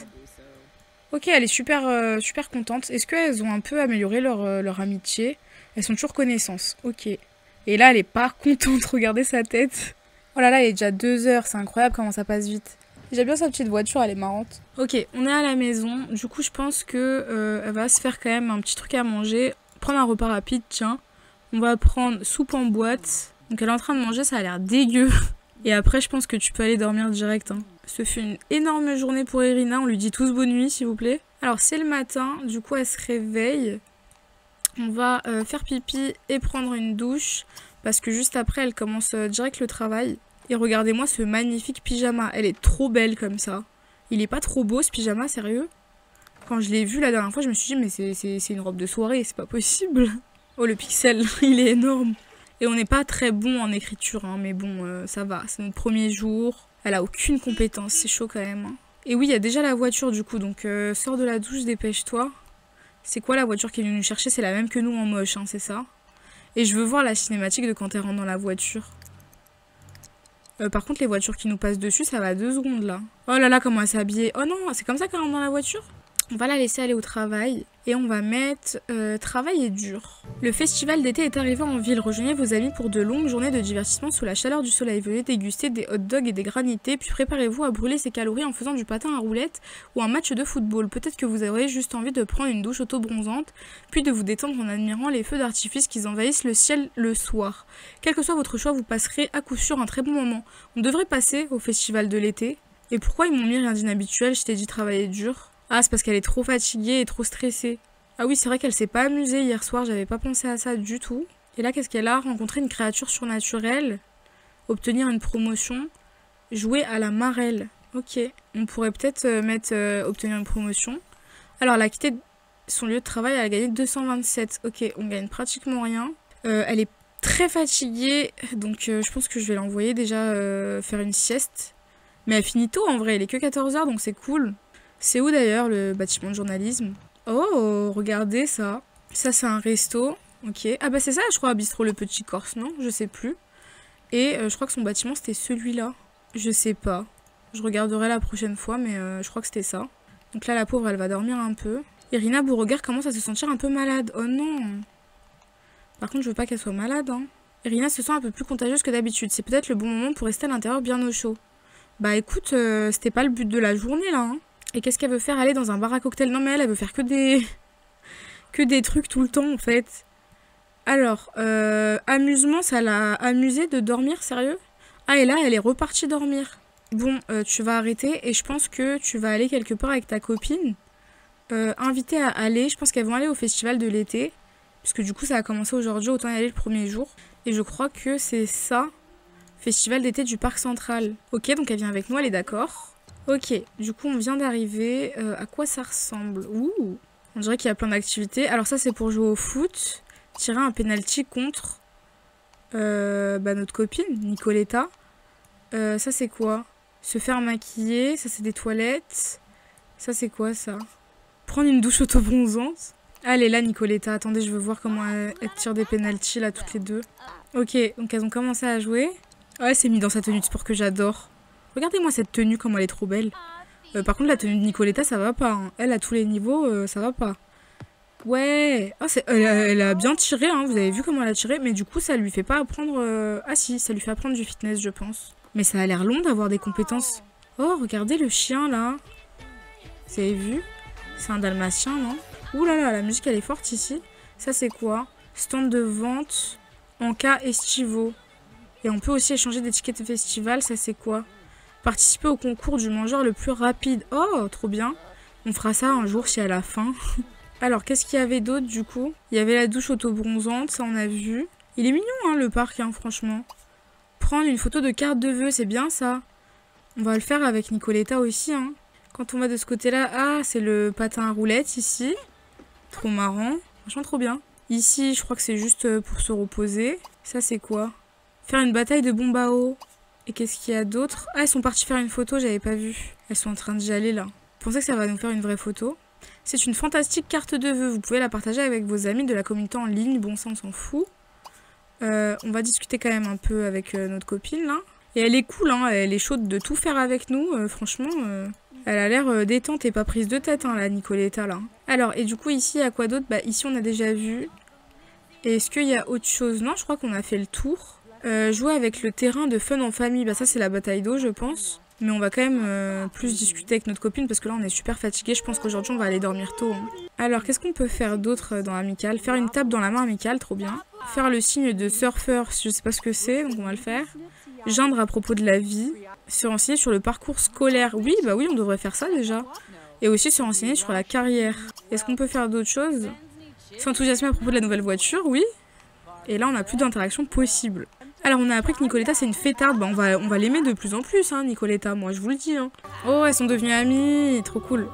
[SPEAKER 1] Ok, elle est super, euh, super contente. Est-ce qu'elles ont un peu amélioré leur, euh, leur amitié? Elles sont toujours connaissances. Ok. Et là, elle est pas contente. Regardez sa tête. Oh là là, il est déjà deux heures. C'est incroyable comment ça passe vite. J'aime bien sa petite voiture, elle est marrante. Ok, on est à la maison. Du coup, je pense que euh, elle va se faire quand même un petit truc à manger. Prendre un repas rapide, tiens. On va prendre soupe en boîte. Donc elle est en train de manger, ça a l'air dégueu. Et après, je pense que tu peux aller dormir direct. Hein. Ce fut une énorme journée pour Irina. On lui dit tous bonne nuit, s'il vous plaît. Alors, c'est le matin. Du coup, elle se réveille. On va euh, faire pipi et prendre une douche. Parce que juste après, elle commence euh, direct le travail. Et regardez-moi ce magnifique pyjama. Elle est trop belle comme ça. Il est pas trop beau, ce pyjama, sérieux? Quand je l'ai vu la dernière fois, je me suis dit, mais c'est une robe de soirée, c'est pas possible. Oh, le pixel, il est énorme. Et on n'est pas très bon en écriture, hein, mais bon, euh, ça va. C'est notre premier jour. Elle a aucune compétence, c'est chaud quand même. Hein. Et oui, il y a déjà la voiture du coup, donc euh, sors de la douche, dépêche-toi. C'est quoi la voiture qui est venue nous chercher? C'est la même que nous en moche, hein, c'est ça. Et je veux voir la cinématique de quand elle rentre dans la voiture. Euh, par contre, les voitures qui nous passent dessus, ça va deux secondes là. Oh là là, comment elle s'est habillée. Oh non, c'est comme ça qu'elle rentre dans la voiture? On va la laisser aller au travail et on va mettre euh, travail est dur. Le festival d'été est arrivé en ville. Rejoignez vos amis pour de longues journées de divertissement sous la chaleur du soleil. Venez déguster des hot dogs et des granités, puis préparez-vous à brûler ses calories en faisant du patin à roulettes ou un match de football. Peut-être que vous aurez juste envie de prendre une douche auto-bronzante, puis de vous détendre en admirant les feux d'artifice qui envahissent le ciel le soir. Quel que soit votre choix, vous passerez à coup sûr un très bon moment. On devrait passer au festival de l'été. Et pourquoi ils m'ont mis rien d'inhabituel? Je t'ai dit travailler dur. Ah, c'est parce qu'elle est trop fatiguée et trop stressée. Ah oui, c'est vrai qu'elle s'est pas amusée hier soir, j'avais pas pensé à ça du tout. Et là, qu'est-ce qu'elle a? Rencontrer une créature surnaturelle, obtenir une promotion, jouer à la marelle. Ok, on pourrait peut-être euh, mettre euh, obtenir une promotion. Alors, elle a quitté son lieu de travail, elle a gagné deux cent vingt-sept. Ok, on gagne pratiquement rien. Euh, elle est très fatiguée, donc euh, je pense que je vais l'envoyer déjà euh, faire une sieste. Mais elle finit tôt en vrai, il est que quatorze heures, donc c'est cool. C'est où d'ailleurs le bâtiment de journalisme? Oh, regardez ça. Ça, c'est un resto. Ok. Ah bah c'est ça, je crois, Bistrot le Petit Corse, non? Je sais plus. Et euh, je crois que son bâtiment, c'était celui-là. Je sais pas. Je regarderai la prochaine fois, mais euh, je crois que c'était ça. Donc là, la pauvre, elle va dormir un peu. Irina Beauregard commence à se sentir un peu malade. Oh non. Par contre, je veux pas qu'elle soit malade, hein. Irina se sent un peu plus contagieuse que d'habitude. C'est peut-être le bon moment pour rester à l'intérieur bien au chaud. Bah écoute, euh, c'était pas le but de la journée, là, hein. Et qu'est-ce qu'elle veut faire? Aller dans un bar à cocktail? Non mais elle, elle veut faire que des... Que des trucs tout le temps en fait. Alors, euh, amusement, ça l'a amusé de dormir, sérieux? Ah, et là, elle est repartie dormir. Bon, euh, tu vas arrêter et je pense que tu vas aller quelque part avec ta copine. Euh, invitée à aller, je pense qu'elles vont aller au festival de l'été. Puisque du coup, ça a commencé aujourd'hui, autant y aller le premier jour. Et je crois que c'est ça, festival d'été du parc central. Ok, donc elle vient avec nous, elle est d'accord. Ok, du coup, on vient d'arriver. Euh, à quoi ça ressemble? Ouh, on dirait qu'il y a plein d'activités. Alors ça, c'est pour jouer au foot. Tirer un penalty contre euh, bah, notre copine, Nicoletta. Euh, ça, c'est quoi? Se faire maquiller. Ça, c'est des toilettes. Ça, c'est quoi, ça? Prendre une douche auto-bronzante. Ah, elle est là, Nicoletta. Attendez, je veux voir comment elle, elle tire des penalties, là, toutes les deux. Ok, donc elles ont commencé à jouer. Ouais, c'est mis dans sa tenue de sport que j'adore. Regardez-moi cette tenue, comment elle est trop belle. Euh, par contre, la tenue de Nicoletta, ça va pas. Hein. Elle, à tous les niveaux, euh, ça va pas. Ouais, oh, elle, a, elle a bien tiré, hein. Vous avez vu comment elle a tiré, mais du coup ça lui fait pas apprendre... Euh... Ah si, ça lui fait apprendre du fitness je pense. Mais ça a l'air long d'avoir des compétences. Oh, regardez le chien là. Vous avez vu? C'est un dalmatien, non? Ouh là là, la musique elle est forte ici. Ça c'est quoi? Stand de vente en cas estivaux. Et on peut aussi échanger des tickets de festival, ça c'est quoi? Participer au concours du mangeur le plus rapide. Oh, trop bien. On fera ça un jour si elle a faim. Alors, qu'est-ce qu'il y avait d'autre, du coup? Il y avait la douche auto-bronzante, ça on a vu. Il est mignon, hein, le parc, hein, franchement. Prendre une photo de carte de vœux, c'est bien, ça. On va le faire avec Nicoletta aussi, hein. Quand on va de ce côté-là, ah, c'est le patin à roulettes, ici. Trop marrant. Franchement, trop bien. Ici, je crois que c'est juste pour se reposer. Ça, c'est quoi? Faire une bataille de bombes à eau. Et qu'est-ce qu'il y a d'autre? Ah, elles sont parties faire une photo, j'avais pas vu. Elles sont en train d'y aller, là. Vous pensez que ça va nous faire une vraie photo? C'est une fantastique carte de vœux. Vous pouvez la partager avec vos amis de la communauté en ligne. Bon, ça, on s'en fout. Euh, on va discuter quand même un peu avec euh, notre copine, là. Et elle est cool, hein. Elle est chaude de tout faire avec nous. Euh, franchement, euh, elle a l'air euh, détente et pas prise de tête, hein, la Nicoletta, là. Alors, et du coup, ici, il y a quoi d'autre? Bah, ici, on a déjà vu. Est-ce qu'il y a autre chose? Non, je crois qu'on a fait le tour. Euh, jouer avec le terrain de fun en famille. Bah, ça, c'est la bataille d'eau, je pense. Mais on va quand même euh, plus discuter avec notre copine parce que là on est super fatigué. Je pense qu'aujourd'hui on va aller dormir tôt. Hein. Alors qu'est-ce qu'on peut faire d'autre dans l'amicale? Faire une tape dans la main amicale, trop bien. Faire le signe de surfeur, je sais pas ce que c'est, donc on va le faire. Geindre à propos de la vie. Se renseigner sur le parcours scolaire. Oui, bah oui, on devrait faire ça déjà. Et aussi se renseigner sur la carrière. Est-ce qu'on peut faire d'autres choses? S'enthousiasmer à propos de la nouvelle voiture, oui. Et là on n'a plus d'interaction possible. Alors on a appris que Nicoletta c'est une fêtarde, bah on va, on va l'aimer de plus en plus hein Nicoletta, moi je vous le dis hein. Oh elles sont devenues amies, trop cool.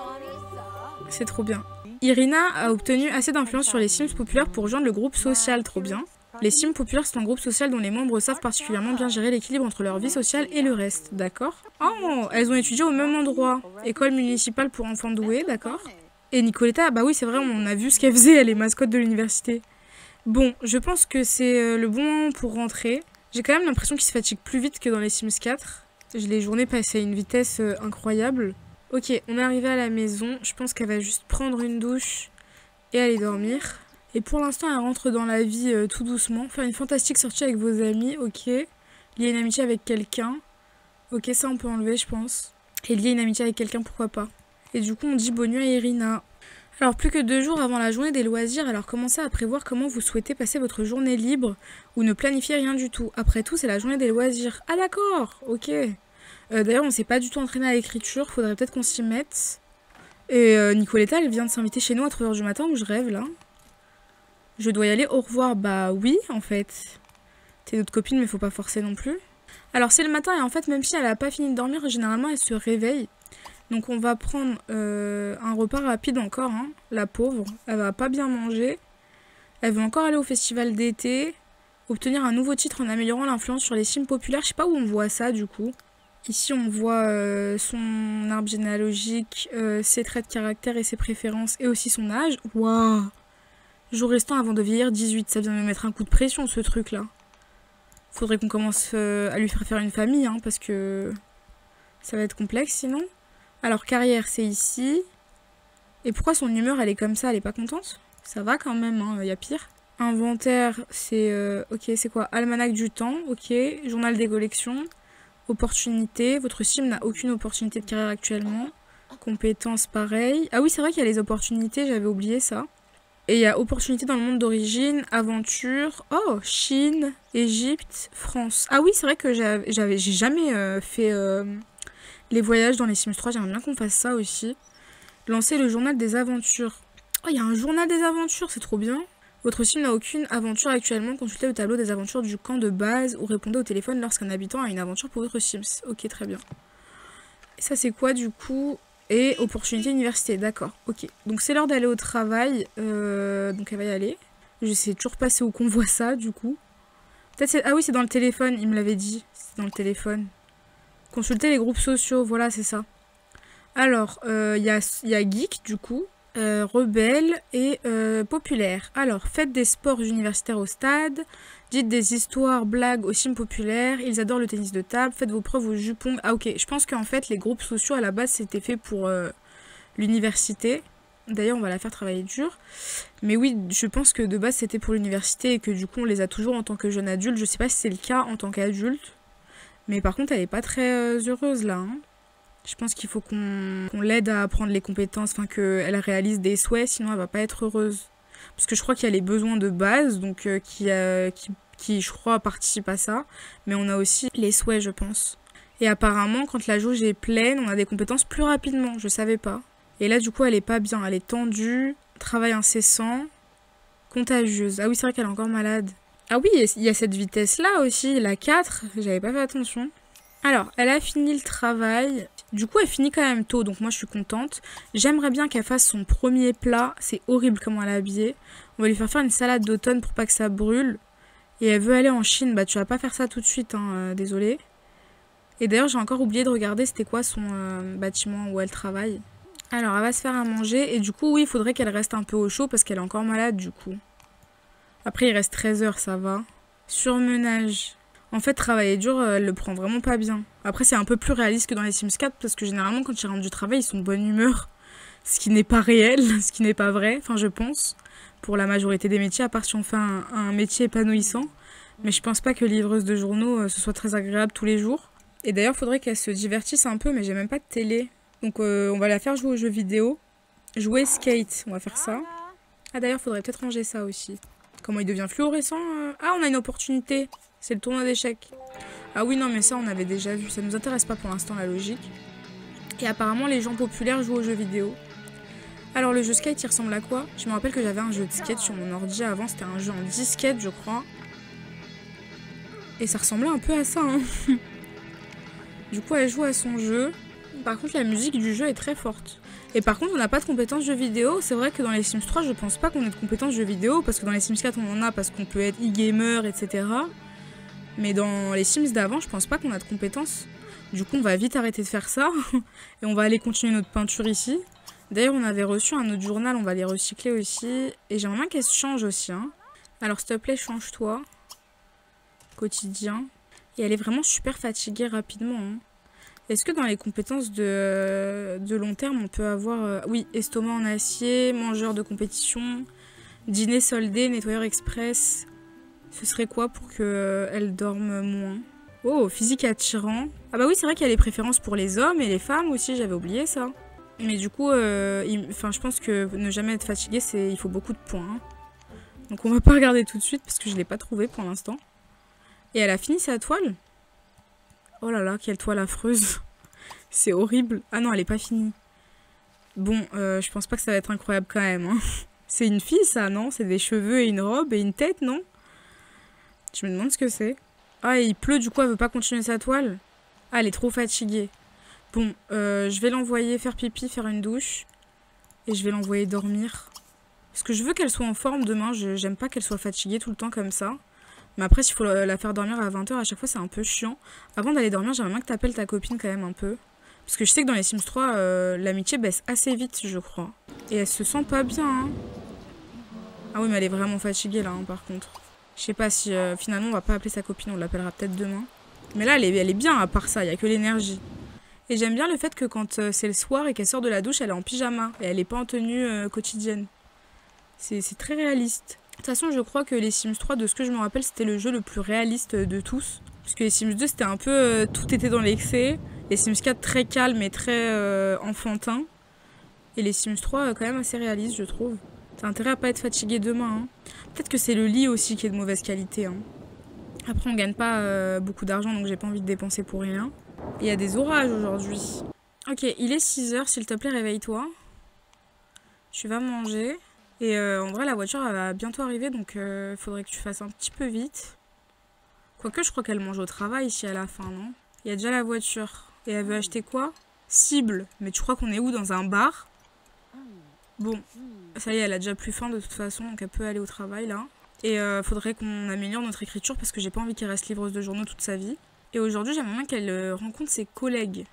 [SPEAKER 1] C'est trop bien. Irina a obtenu assez d'influence sur les Sims populaires pour rejoindre le groupe social, trop bien. Les Sims populaires c'est un groupe social dont les membres savent particulièrement bien gérer l'équilibre entre leur vie sociale et le reste, d'accord. Oh, elles ont étudié au même endroit, école municipale pour enfants doués, d'accord. Et Nicoletta, bah oui c'est vrai, on a vu ce qu'elle faisait, elle est mascotte de l'université. Bon, je pense que c'est le bon moment pour rentrer. J'ai quand même l'impression qu'il se fatigue plus vite que dans les Sims quatre. Les journées passent à une vitesse incroyable. Ok, on est arrivé à la maison. Je pense qu'elle va juste prendre une douche et aller dormir. Et pour l'instant, elle rentre dans la vie euh, tout doucement. Faire une fantastique sortie avec vos amis, ok. Lier une amitié avec quelqu'un. Ok, ça on peut enlever, je pense. Et lier une amitié avec quelqu'un, pourquoi pas. Et du coup, on dit bonne nuit à Irina. Alors plus que deux jours avant la journée des loisirs, alors commencez à prévoir comment vous souhaitez passer votre journée libre ou ne planifiez rien du tout. Après tout, c'est la journée des loisirs. Ah d'accord, ok. Euh, D'ailleurs, on s'est pas du tout entraîné à l'écriture, faudrait peut-être qu'on s'y mette. Et euh, Nicoletta, elle vient de s'inviter chez nous à trois heures du matin, où je rêve là. Je dois y aller, au revoir. Bah oui, en fait. T'es notre copine, mais faut pas forcer non plus. Alors c'est le matin et en fait, même si elle a pas fini de dormir, généralement elle se réveille. Donc on va prendre euh, un repas rapide encore, hein, la pauvre. Elle va pas bien manger. Elle veut encore aller au festival d'été. Obtenir un nouveau titre en améliorant l'influence sur les Sims populaires. Je sais pas où on voit ça du coup. Ici on voit euh, son arbre généalogique, euh, ses traits de caractère et ses préférences. Et aussi son âge. Waouh! Jour restant avant de vieillir, dix-huit. Ça vient me mettre un coup de pression ce truc là. Faudrait qu'on commence euh, à lui faire faire une famille, hein, parce que ça va être complexe sinon. Alors carrière c'est ici. Et pourquoi son humeur elle est comme ça, elle est pas contente? Ça va quand même, hein, y a pire. Inventaire c'est... Euh, ok c'est quoi? Almanach du temps, ok. Journal des collections. Opportunité. Votre sim n'a aucune opportunité de carrière actuellement. Compétences pareil. Ah oui c'est vrai qu'il y a les opportunités, j'avais oublié ça. Et il y a opportunité dans le monde d'origine, aventure, oh, Chine, Égypte, France. Ah oui, c'est vrai que j'avais, j'avais, j'ai jamais euh, fait euh, les voyages dans les Sims trois, j'aimerais bien qu'on fasse ça aussi. Lancer le journal des aventures. Oh, il y a un journal des aventures, c'est trop bien. Votre sim n'a aucune aventure actuellement. Consultez le tableau des aventures du camp de base ou répondez au téléphone lorsqu'un habitant a une aventure pour votre Sims. Ok, très bien. Et ça, c'est quoi du coup? Et opportunité université, d'accord. Ok, donc c'est l'heure d'aller au travail. Euh, donc elle va y aller. Je sais toujours pas où qu'on voit ça du coup. Peut-être c'est... Ah oui, c'est dans le téléphone, il me l'avait dit. C'est dans le téléphone. Consultez les groupes sociaux, voilà, c'est ça. Alors, il euh, y, a, y a geek du coup. Euh, rebelle et euh, populaire. Alors, faites des sports universitaires au stade, dites des histoires, blagues aux sims populaires, ils adorent le tennis de table, faites vos preuves au jupon. Ah ok, je pense qu'en fait les groupes sociaux à la base c'était fait pour euh, l'université. D'ailleurs on va la faire travailler dur. Mais oui, je pense que de base c'était pour l'université et que du coup on les a toujours en tant que jeune adulte. Je sais pas si c'est le cas en tant qu'adulte. Mais par contre elle est pas très euh, heureuse là. Hein. Je pense qu'il faut qu'on qu'on l'aide à apprendre les compétences, enfin qu'elle réalise des souhaits, sinon elle va pas être heureuse. Parce que je crois qu'il y a les besoins de base, donc euh, qui, euh, qui, qui, je crois, participent à ça. Mais on a aussi les souhaits, je pense. Et apparemment, quand la jauge est pleine, on a des compétences plus rapidement, je savais pas. Et là, du coup, elle est pas bien, elle est tendue, travail incessant, contagieuse. Ah oui, c'est vrai qu'elle est encore malade. Ah oui, il y a cette vitesse-là aussi, la quatre, j'avais pas fait attention. Alors, elle a fini le travail. Du coup, elle finit quand même tôt, donc moi je suis contente. J'aimerais bien qu'elle fasse son premier plat. C'est horrible comment elle est habillée. On va lui faire faire une salade d'automne pour pas que ça brûle. Et elle veut aller en Chine. Bah, tu vas pas faire ça tout de suite, hein, euh, désolée. Et d'ailleurs, j'ai encore oublié de regarder c'était quoi son euh, bâtiment où elle travaille. Alors, elle va se faire à manger. Et du coup, oui, il faudrait qu'elle reste un peu au chaud parce qu'elle est encore malade, du coup. Après, il reste treize heures, ça va. Surmenage. En fait, travailler dur, elle le prend vraiment pas bien. Après, c'est un peu plus réaliste que dans les Sims quatre, parce que généralement, quand ils rentrent du travail, ils sont de bonne humeur. Ce qui n'est pas réel, ce qui n'est pas vrai, enfin, je pense, pour la majorité des métiers, à part si on fait un, un métier épanouissant. Mais je pense pas que livreuse de journaux, euh, ce soit très agréable tous les jours. Et d'ailleurs, faudrait qu'elle se divertisse un peu, mais j'ai même pas de télé. Donc, euh, on va la faire jouer aux jeux vidéo. Jouer skate, on va faire ça. Ah, d'ailleurs, faudrait peut-être ranger ça aussi. Comment il devient fluorescent euh... Ah, on a une opportunité. C'est le tournoi d'échecs. Ah oui, non, mais ça, on avait déjà vu. Ça nous intéresse pas pour l'instant, la logique. Et apparemment, les gens populaires jouent aux jeux vidéo. Alors, le jeu skate, il ressemble à quoi? Je me rappelle que j'avais un jeu de skate sur mon ordi avant. C'était un jeu en disquette, je crois. Et ça ressemblait un peu à ça, hein. Du coup, elle joue à son jeu. Par contre, la musique du jeu est très forte. Et par contre, on n'a pas de compétences jeux vidéo. C'est vrai que dans les Sims trois, je pense pas qu'on ait de compétences jeux vidéo. Parce que dans les Sims quatre, on en a parce qu'on peut être e-gamer, et cetera. Mais dans les Sims d'avant, je pense pas qu'on a de compétences. Du coup, on va vite arrêter de faire ça. Et on va aller continuer notre peinture ici. D'ailleurs, on avait reçu un autre journal, on va les recycler aussi. Et j'aimerais bien qu'elle se change aussi. Hein. Alors, s'il te plaît, change-toi. Quotidien. Et elle est vraiment super fatiguée rapidement. Hein. Est-ce que dans les compétences de, de long terme, on peut avoir... Euh, oui, estomac en acier, mangeur de compétition, dîner soldé, nettoyeur express. Ce serait quoi pour qu'elle euh, dorme moins? Oh, physique attirant. Ah bah oui, c'est vrai qu'il y a les préférences pour les hommes et les femmes aussi, j'avais oublié ça. Mais du coup, euh, il, je pense que ne jamais être fatigué, c'est il faut beaucoup de points. Hein. Donc on va pas regarder tout de suite parce que je l'ai pas trouvé pour l'instant. Et elle a fini sa toile? Oh là là, quelle toile affreuse. C'est horrible. Ah non, elle est pas finie. Bon, euh, je pense pas que ça va être incroyable quand même. Hein. C'est une fille ça, non? C'est des cheveux et une robe et une tête, non? Je me demande ce que c'est. Ah, et il pleut, du coup, elle veut pas continuer sa toile. Ah, elle est trop fatiguée. Bon, euh, je vais l'envoyer faire pipi, faire une douche. Et je vais l'envoyer dormir. Parce que je veux qu'elle soit en forme demain. J'aime pas qu'elle soit fatiguée tout le temps comme ça. Mais après, s'il faut la faire dormir à vingt heures, à chaque fois, c'est un peu chiant. Avant d'aller dormir, j'aimerais bien que t'appelles ta copine quand même un peu. Parce que je sais que dans les Sims trois, euh, l'amitié baisse assez vite, je crois. Et elle se sent pas bien, hein. Ah oui, mais elle est vraiment fatiguée, là, hein, par contre. Je sais pas si, euh, finalement, on va pas appeler sa copine, on l'appellera peut-être demain. Mais là, elle est, elle est bien, à part ça, il y a que l'énergie. Et j'aime bien le fait que quand euh, c'est le soir et qu'elle sort de la douche, elle est en pyjama. Et elle est pas en tenue euh, quotidienne. C'est très réaliste. De toute façon, je crois que les Sims trois, de ce que je me rappelle, c'était le jeu le plus réaliste de tous. Parce que les Sims deux, c'était un peu... Euh, tout était dans l'excès. Les Sims quatre, très calme et très euh, enfantin. Et les Sims trois, euh, quand même assez réalistes, je trouve. De toute T'as intérêt à pas être fatigué demain. Hein. Peut-être que c'est le lit aussi qui est de mauvaise qualité. Hein. Après, on gagne pas euh, beaucoup d'argent, donc j'ai pas envie de dépenser pour rien. Il y a des orages aujourd'hui. Ok, il est six heures, s'il te plaît, réveille-toi. Tu vas manger. Et euh, en vrai, la voiture, elle va bientôt arriver, donc euh, faudrait que tu fasses un petit peu vite. Quoique, je crois qu'elle mange au travail ici à la fin, non? Il y a déjà la voiture. Et elle veut acheter quoi? Cible. Mais tu crois qu'on est où? Dans un bar? Bon, ça y est, elle a déjà plus faim de toute façon, donc elle peut aller au travail, là. Et euh, faudrait qu'on améliore notre écriture, parce que j'ai pas envie qu'elle reste livreuse de journaux toute sa vie. Et aujourd'hui, j'aimerais bien qu'elle euh, rencontre ses collègues.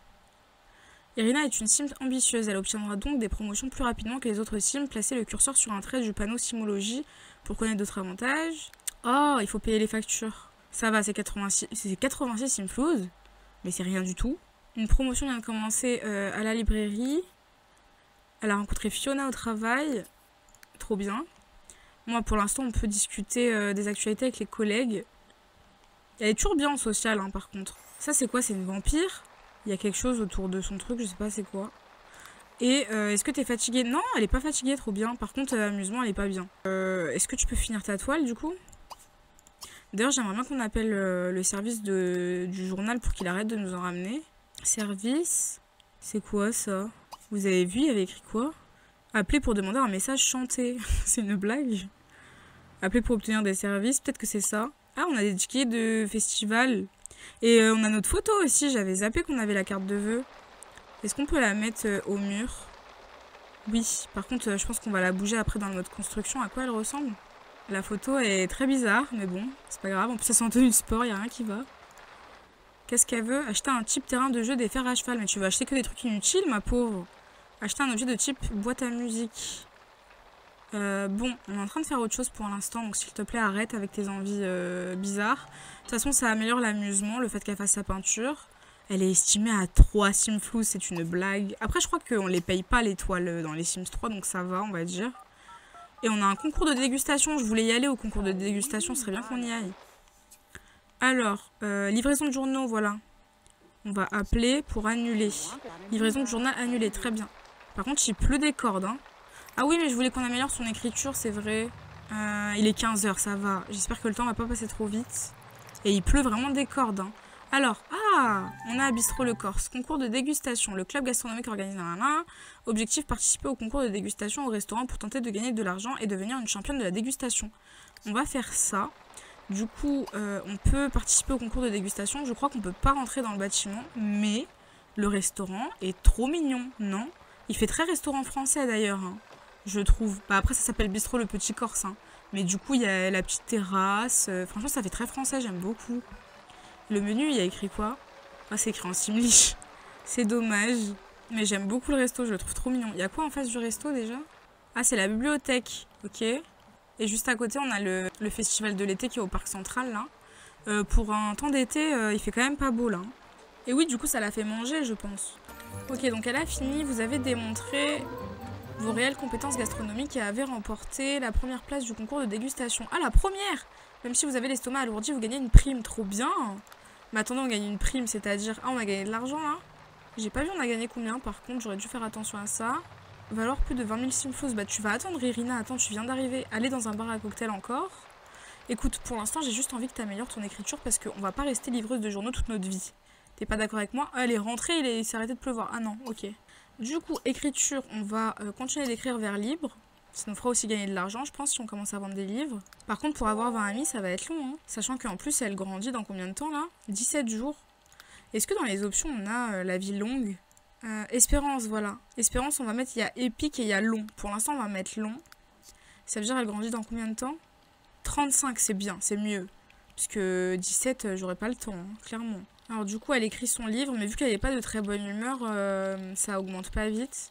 [SPEAKER 1] Irina est une sim ambitieuse. Elle obtiendra donc des promotions plus rapidement que les autres sims. Placez le curseur sur un trait du panneau Simologie pour connaître d'autres avantages. Oh, il faut payer les factures. Ça va, c'est quatre-vingt-six, c'est quatre-vingt-six simflouz. Mais c'est rien du tout. Une promotion vient de commencer euh, à la librairie. Elle a rencontré Fiona au travail. Trop bien. Moi, pour l'instant, on peut discuter euh, des actualités avec les collègues. Elle est toujours bien en social, hein, par contre. Ça, c'est quoi? C'est une vampire? Il y a quelque chose autour de son truc, je sais pas c'est quoi. Et euh, est-ce que t'es fatiguée? Non, elle est pas fatiguée, trop bien. Par contre, euh, amusement, elle est pas bien. Euh, est-ce que tu peux finir ta toile, du coup? D'ailleurs, j'aimerais bien qu'on appelle euh, le service de, du journal pour qu'il arrête de nous en ramener. Service? C'est quoi, ça? Vous avez vu, il y avait écrit quoi? Appeler pour demander un message chanté. C'est une blague? Appeler pour obtenir des services, peut-être que c'est ça. Ah, on a des tickets de festival. Et euh, on a notre photo aussi, j'avais zappé qu'on avait la carte de vœux. Est-ce qu'on peut la mettre euh, au mur? Oui, par contre, euh, je pense qu'on va la bouger après dans notre construction. À quoi elle ressemble? La photo est très bizarre, mais bon, c'est pas grave. En plus, ça sent en tenue de sport, y a rien qui va. Qu'est-ce qu'elle veut? Acheter un type terrain de jeu des fers à cheval. Mais tu vas acheter que des trucs inutiles, ma pauvre. Acheter un objet de type boîte à musique. Euh, bon, on est en train de faire autre chose pour l'instant, donc s'il te plaît, arrête avec tes envies euh, bizarres. De toute façon, ça améliore l'amusement, le fait qu'elle fasse sa peinture. Elle est estimée à trois simflouz, c'est une blague. Après, je crois qu'on les paye pas les toiles dans les Sims trois, donc ça va, on va dire. Et on a un concours de dégustation, je voulais y aller au concours de dégustation, ce serait bien qu'on y aille. Alors, euh, livraison de journaux, voilà. On va appeler pour annuler. Livraison de journal annulée, très bien. Par contre, il pleut des cordes, hein. Ah oui, mais je voulais qu'on améliore son écriture, c'est vrai. Euh, il est quinze heures, ça va. J'espère que le temps va pas passer trop vite. Et il pleut vraiment des cordes. Hein. Alors, ah, on a à Bistrot Le Corse. Concours de dégustation. Le club gastronomique organise un objectif, participer au concours de dégustation au restaurant pour tenter de gagner de l'argent et devenir une championne de la dégustation. On va faire ça. Du coup, euh, on peut participer au concours de dégustation. Je crois qu'on peut pas rentrer dans le bâtiment, mais le restaurant est trop mignon, non? Il fait très restaurant français d'ailleurs, hein. Je trouve. Bah après, ça s'appelle Bistrot Le Petit Corse. Hein. Mais du coup, il y a la petite terrasse. Euh, franchement, ça fait très français, j'aime beaucoup. Le menu, il y a écrit quoi? Ah, c'est écrit en simlish. C'est dommage. Mais j'aime beaucoup le resto, je le trouve trop mignon. Il y a quoi en face du resto déjà? Ah, c'est la bibliothèque. Ok. Et juste à côté, on a le, le festival de l'été qui est au parc central, là. Euh, pour un temps d'été, euh, il fait quand même pas beau, là. Et oui, du coup, ça l'a fait manger, je pense. Ok, donc elle a fini. Vous avez démontré vos réelles compétences gastronomiques et avez remporté la première place du concours de dégustation. Ah, la première! Même si vous avez l'estomac alourdi, vous gagnez une prime. Trop bien! Mais attendez, on gagne une prime, c'est-à-dire... Ah, on a gagné de l'argent, là? J'ai pas vu on a gagné combien, par contre. J'aurais dû faire attention à ça. Valoir plus de vingt mille simflouz. Bah, tu vas attendre, Irina. Attends, tu viens d'arriver. Aller dans un bar à cocktail encore. Écoute, pour l'instant, j'ai juste envie que tu améliores ton écriture parce qu'on va pas rester livreuse de journaux toute notre vie. T'es pas d'accord avec moi? Ah, elle est rentrée, il, est... il s'est arrêté de pleuvoir. Ah non, ok. Du coup, écriture, on va euh, continuer d'écrire vers libre. Ça nous fera aussi gagner de l'argent, je pense, si on commence à vendre des livres. Par contre, pour avoir vingt amis, ça va être long. Hein. Sachant qu'en plus, elle grandit dans combien de temps, là? dix-sept jours. Est-ce que dans les options, on a euh, la vie longue? euh, Espérance, voilà. Espérance, on va mettre, il y a épique et il y a long. Pour l'instant, on va mettre long. Ça veut dire, elle grandit dans combien de temps? trente-cinq, c'est bien, c'est mieux. Puisque dix-sept, euh, j'aurais pas le temps, hein, clairement. Alors du coup, elle écrit son livre, mais vu qu'elle n'est pas de très bonne humeur, euh, ça augmente pas vite.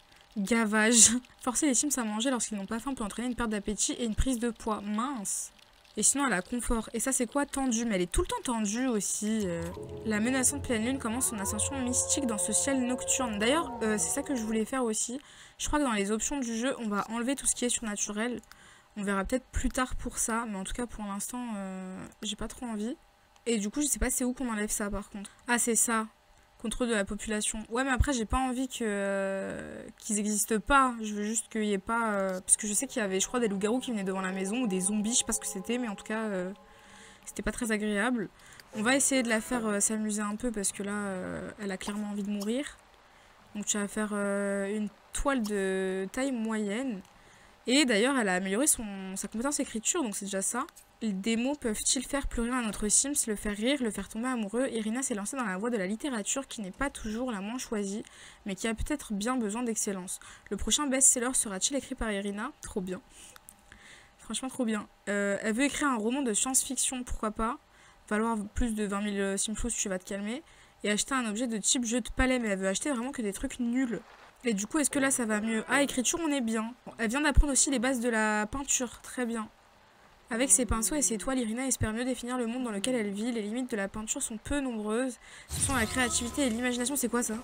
[SPEAKER 1] Gavage. Forcer les Sims à manger lorsqu'ils n'ont pas faim peut entraîner une perte d'appétit et une prise de poids. Mince. Et sinon, elle a confort. Et ça, c'est quoi? Tendu. Mais elle est tout le temps tendue aussi. Euh. La menaçante pleine lune commence son ascension mystique dans ce ciel nocturne. D'ailleurs, euh, c'est ça que je voulais faire aussi. Je crois que dans les options du jeu, on va enlever tout ce qui est surnaturel. On verra peut-être plus tard pour ça. Mais en tout cas, pour l'instant, euh, j'ai pas trop envie. Et du coup, je sais pas c'est où qu'on enlève ça par contre. Ah, c'est ça. Contrôle de la population. Ouais, mais après, j'ai pas envie que euh, qu'ils existent pas. Je veux juste qu'il y ait pas... Euh, parce que je sais qu'il y avait, je crois, des loups-garous qui venaient devant la maison, ou des zombies, je sais pas ce que c'était, mais en tout cas, euh, c'était pas très agréable. On va essayer de la faire euh, s'amuser un peu, parce que là, euh, elle a clairement envie de mourir. Donc tu vas faire euh, une toile de taille moyenne. Et d'ailleurs, elle a amélioré son, sa compétence écriture, donc c'est déjà ça. Des mots peuvent-ils faire pleurer un autre Sims, le faire rire, le faire tomber amoureux? Irina s'est lancée dans la voie de la littérature qui n'est pas toujours la moins choisie, mais qui a peut-être bien besoin d'excellence. Le prochain best-seller sera-t-il écrit par Irina? Trop bien. Franchement, trop bien. Euh, elle veut écrire un roman de science-fiction, pourquoi pas. Valoir plus de vingt mille simflouz, tu vas te calmer. Et acheter un objet de type jeu de palais, mais elle veut acheter vraiment que des trucs nuls. Et du coup, est-ce que là, ça va mieux? Ah, écriture, on est bien. Bon, elle vient d'apprendre aussi les bases de la peinture. Très bien. Avec ses pinceaux et ses toiles, Irina espère mieux définir le monde dans lequel elle vit. Les limites de la peinture sont peu nombreuses. Ce sont la créativité et l'imagination. C'est quoi ça?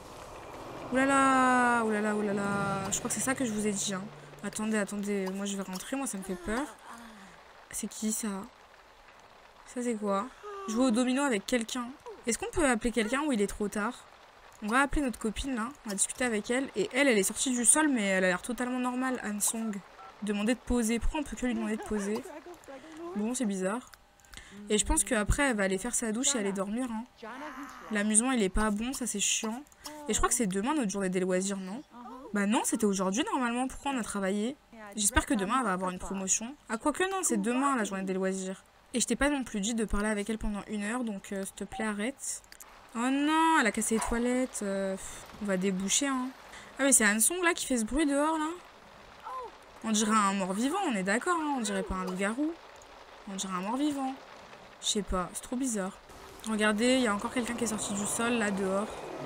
[SPEAKER 1] Oulala, oulala, oulala. Je crois que c'est ça que je vous ai dit. Hein. Attendez, attendez. Moi, je vais rentrer. Moi, ça me fait peur. C'est qui, ça? Ça, c'est quoi? Jouer au domino avec quelqu'un. Est-ce qu'on peut appeler quelqu'un ou il est trop tard? On va appeler notre copine, là. On va discuter avec elle. Et elle, elle est sortie du sol, mais elle a l'air totalement normale, Han Song. Demander de poser. Pourquoi on peut que lui demander de poser? Bon, c'est bizarre. Et je pense qu'après, elle va aller faire sa douche et aller dormir. Hein. L'amusement, il est pas bon, ça c'est chiant. Et je crois que c'est demain notre journée des loisirs, non? Bah non, c'était aujourd'hui normalement. Pourquoi on a travaillé? J'espère que demain, elle va avoir une promotion. Ah, quoique non, c'est demain la journée des loisirs. Et je t'ai pas non plus dit de parler avec elle pendant une heure, donc euh, s'il te plaît, arrête. Oh non, elle a cassé les toilettes. Euh, on va déboucher, hein. Ah, mais c'est Han Song là qui fait ce bruit dehors, là? On dirait un mort-vivant, on est d'accord, hein. On dirait pas un loup-garou. On dirait un mort-vivant. Je sais pas, c'est trop bizarre. Regardez, il y a encore quelqu'un qui est sorti du sol, là, dehors.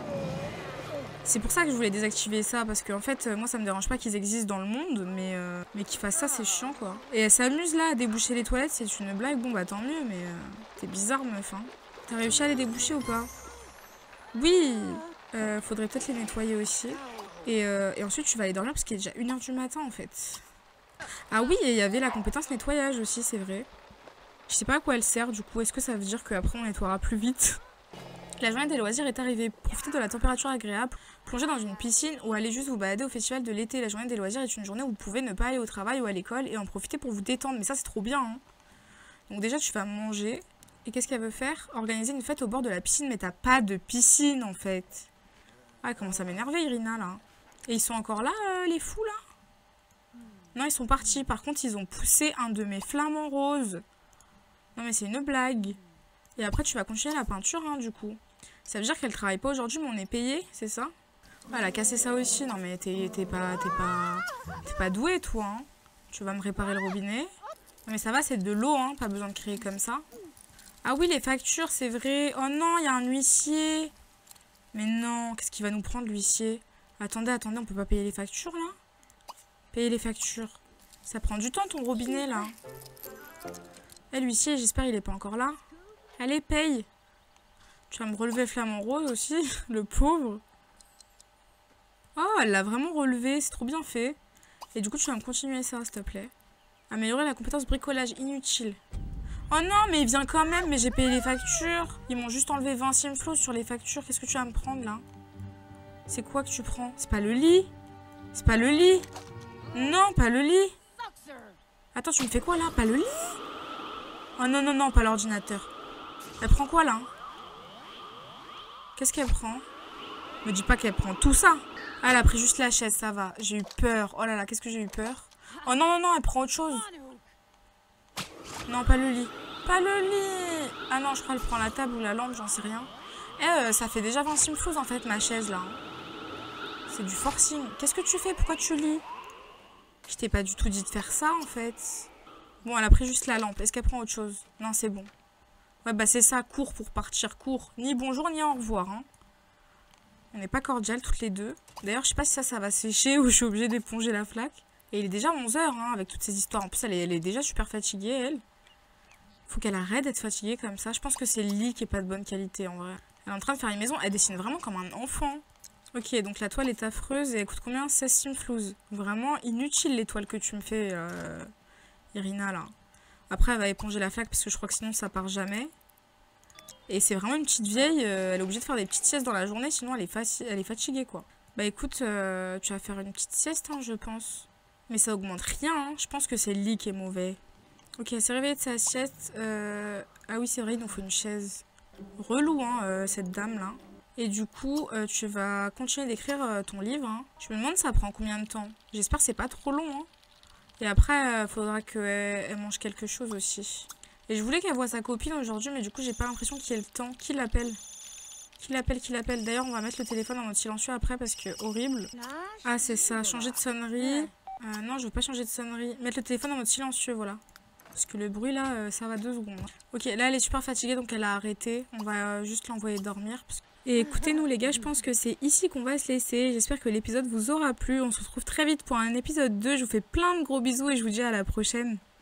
[SPEAKER 1] C'est pour ça que je voulais désactiver ça, parce qu'en fait, moi, ça me dérange pas qu'ils existent dans le monde, mais, euh, mais qu'ils fassent ça, c'est chiant, quoi. Et elle s'amuse, là, à déboucher les toilettes, c'est une blague. Bon, bah, tant mieux, mais euh, t'es bizarre, meuf, hein. T'as réussi à les déboucher ou pas? Oui, euh, faudrait peut-être les nettoyer aussi. Et, euh, et ensuite, tu vas aller dormir, parce qu'il est déjà une heure du matin, en fait. Ah oui, et il y avait la compétence nettoyage aussi, c'est vrai. Je sais pas à quoi elle sert, du coup. Est-ce que ça veut dire qu'après, on nettoiera plus vite? La journée des loisirs est arrivée. Profitez de la température agréable, plongez dans une piscine ou allez juste vous balader au festival de l'été. La journée des loisirs est une journée où vous pouvez ne pas aller au travail ou à l'école et en profiter pour vous détendre. Mais ça, c'est trop bien, hein. Donc déjà, tu vas manger. Et qu'est-ce qu'elle veut faire? Organiser une fête au bord de la piscine. Mais t'as pas de piscine, en fait. Ah, elle commence à m'énerver, Irina, là. Et ils sont encore là, euh, les fous, là? Non, ils sont partis. Par contre, ils ont poussé un de mes flamants roses. Non, mais c'est une blague. Et après, tu vas continuer la peinture, hein, du coup. Ça veut dire qu'elle travaille pas aujourd'hui, mais on est payé, c'est ça? Ah, elle a cassé ça aussi. Non, mais t'es pas, t'es pas, t'es pas doué, toi. Hein. Tu vas me réparer le robinet. Non, mais ça va, c'est de l'eau, hein. Pas besoin de créer comme ça. Ah oui, les factures, c'est vrai. Oh non, il y a un huissier. Mais non, qu'est-ce qu'il va nous prendre, l'huissier? Attendez, attendez, on peut pas payer les factures, là? Payer les factures. Ça prend du temps, ton robinet, là. Eh, l'huissier, j'espère il est pas encore là. Allez, paye. Tu vas me relever flamant rose aussi, le pauvre. Oh, elle l'a vraiment relevé, c'est trop bien fait. Et du coup, tu vas me continuer ça, s'il te plaît. Améliorer la compétence bricolage, inutile. Oh non, mais il vient quand même, mais j'ai payé les factures. Ils m'ont juste enlevé vingt simflouz sur les factures. Qu'est-ce que tu vas me prendre, là? C'est quoi que tu prends? C'est pas le lit? C'est pas le lit? Non, pas le lit. Attends, tu me fais quoi, là? Pas le lit? Oh non, non, non, pas l'ordinateur. Elle prend quoi, là? Qu'est-ce qu'elle prend? Me dis pas qu'elle prend tout ça. Ah, elle a pris juste la chaise, ça va. J'ai eu peur. Oh là là, qu'est-ce que j'ai eu peur? Oh non, non, non, elle prend autre chose. Non, pas le lit. Pas le lit. Ah non, je crois qu'elle prend la table ou la lampe, j'en sais rien. Eh, euh, ça fait déjà vingt simflouz, en fait, ma chaise, là. C'est du forcing. Qu'est-ce que tu fais? Pourquoi tu lis? Je t'ai pas du tout dit de faire ça, en fait. Bon, elle a pris juste la lampe. Est-ce qu'elle prend autre chose? Non, c'est bon. Ouais, bah c'est ça, cours pour partir, cours. Ni bonjour, ni au revoir, hein. On n'est pas cordiales toutes les deux. D'ailleurs, je sais pas si ça, ça va sécher ou je suis obligée d'éponger la flaque. Et il est déjà onze heures, hein, avec toutes ces histoires. En plus, elle est, elle est déjà super fatiguée, elle. Faut qu'elle arrête d'être fatiguée comme ça. Je pense que c'est le lit qui est pas de bonne qualité, en vrai. Elle est en train de faire une maison. Elle dessine vraiment comme un enfant. Ok, donc la toile est affreuse et elle coûte combien? seize simflouz. Vraiment inutile, les toiles que tu me fais, euh, Irina, là. Après, elle va éponger la flaque parce que je crois que sinon, ça part jamais. Et c'est vraiment une petite vieille, euh, elle est obligée de faire des petites siestes dans la journée, sinon elle est, elle est fatiguée quoi. Bah écoute, euh, tu vas faire une petite sieste hein, je pense. Mais ça augmente rien, hein. Je pense que c'est le lit qui est mauvais. Ok, elle s'est réveillée de sa sieste. Euh... Ah oui c'est vrai, il nous faut une chaise. Relou hein, euh, cette dame là. Et du coup, euh, tu vas continuer d'écrire euh, ton livre. Hein. Je me demande ça prend combien de temps. J'espère que c'est pas trop long. Hein. Et après, il euh, faudra qu'elle elle mange quelque chose aussi. Et je voulais qu'elle voie sa copine aujourd'hui, mais du coup, j'ai pas l'impression qu'il y ait le temps. Qui l'appelle? Qui l'appelle? Qui l'appelle? D'ailleurs, on va mettre le téléphone en mode silencieux après parce que horrible. Ah, c'est ça. Changer de sonnerie. Euh, non, je veux pas changer de sonnerie. Mettre le téléphone en mode silencieux, voilà. Parce que le bruit là, euh, ça va deux secondes. Ok, là, elle est super fatiguée, donc elle a arrêté. On va euh, juste l'envoyer dormir. Parce que... Et écoutez-nous les gars, je pense que c'est ici qu'on va se laisser. J'espère que l'épisode vous aura plu. On se retrouve très vite pour un épisode deux. Je vous fais plein de gros bisous et je vous dis à la prochaine.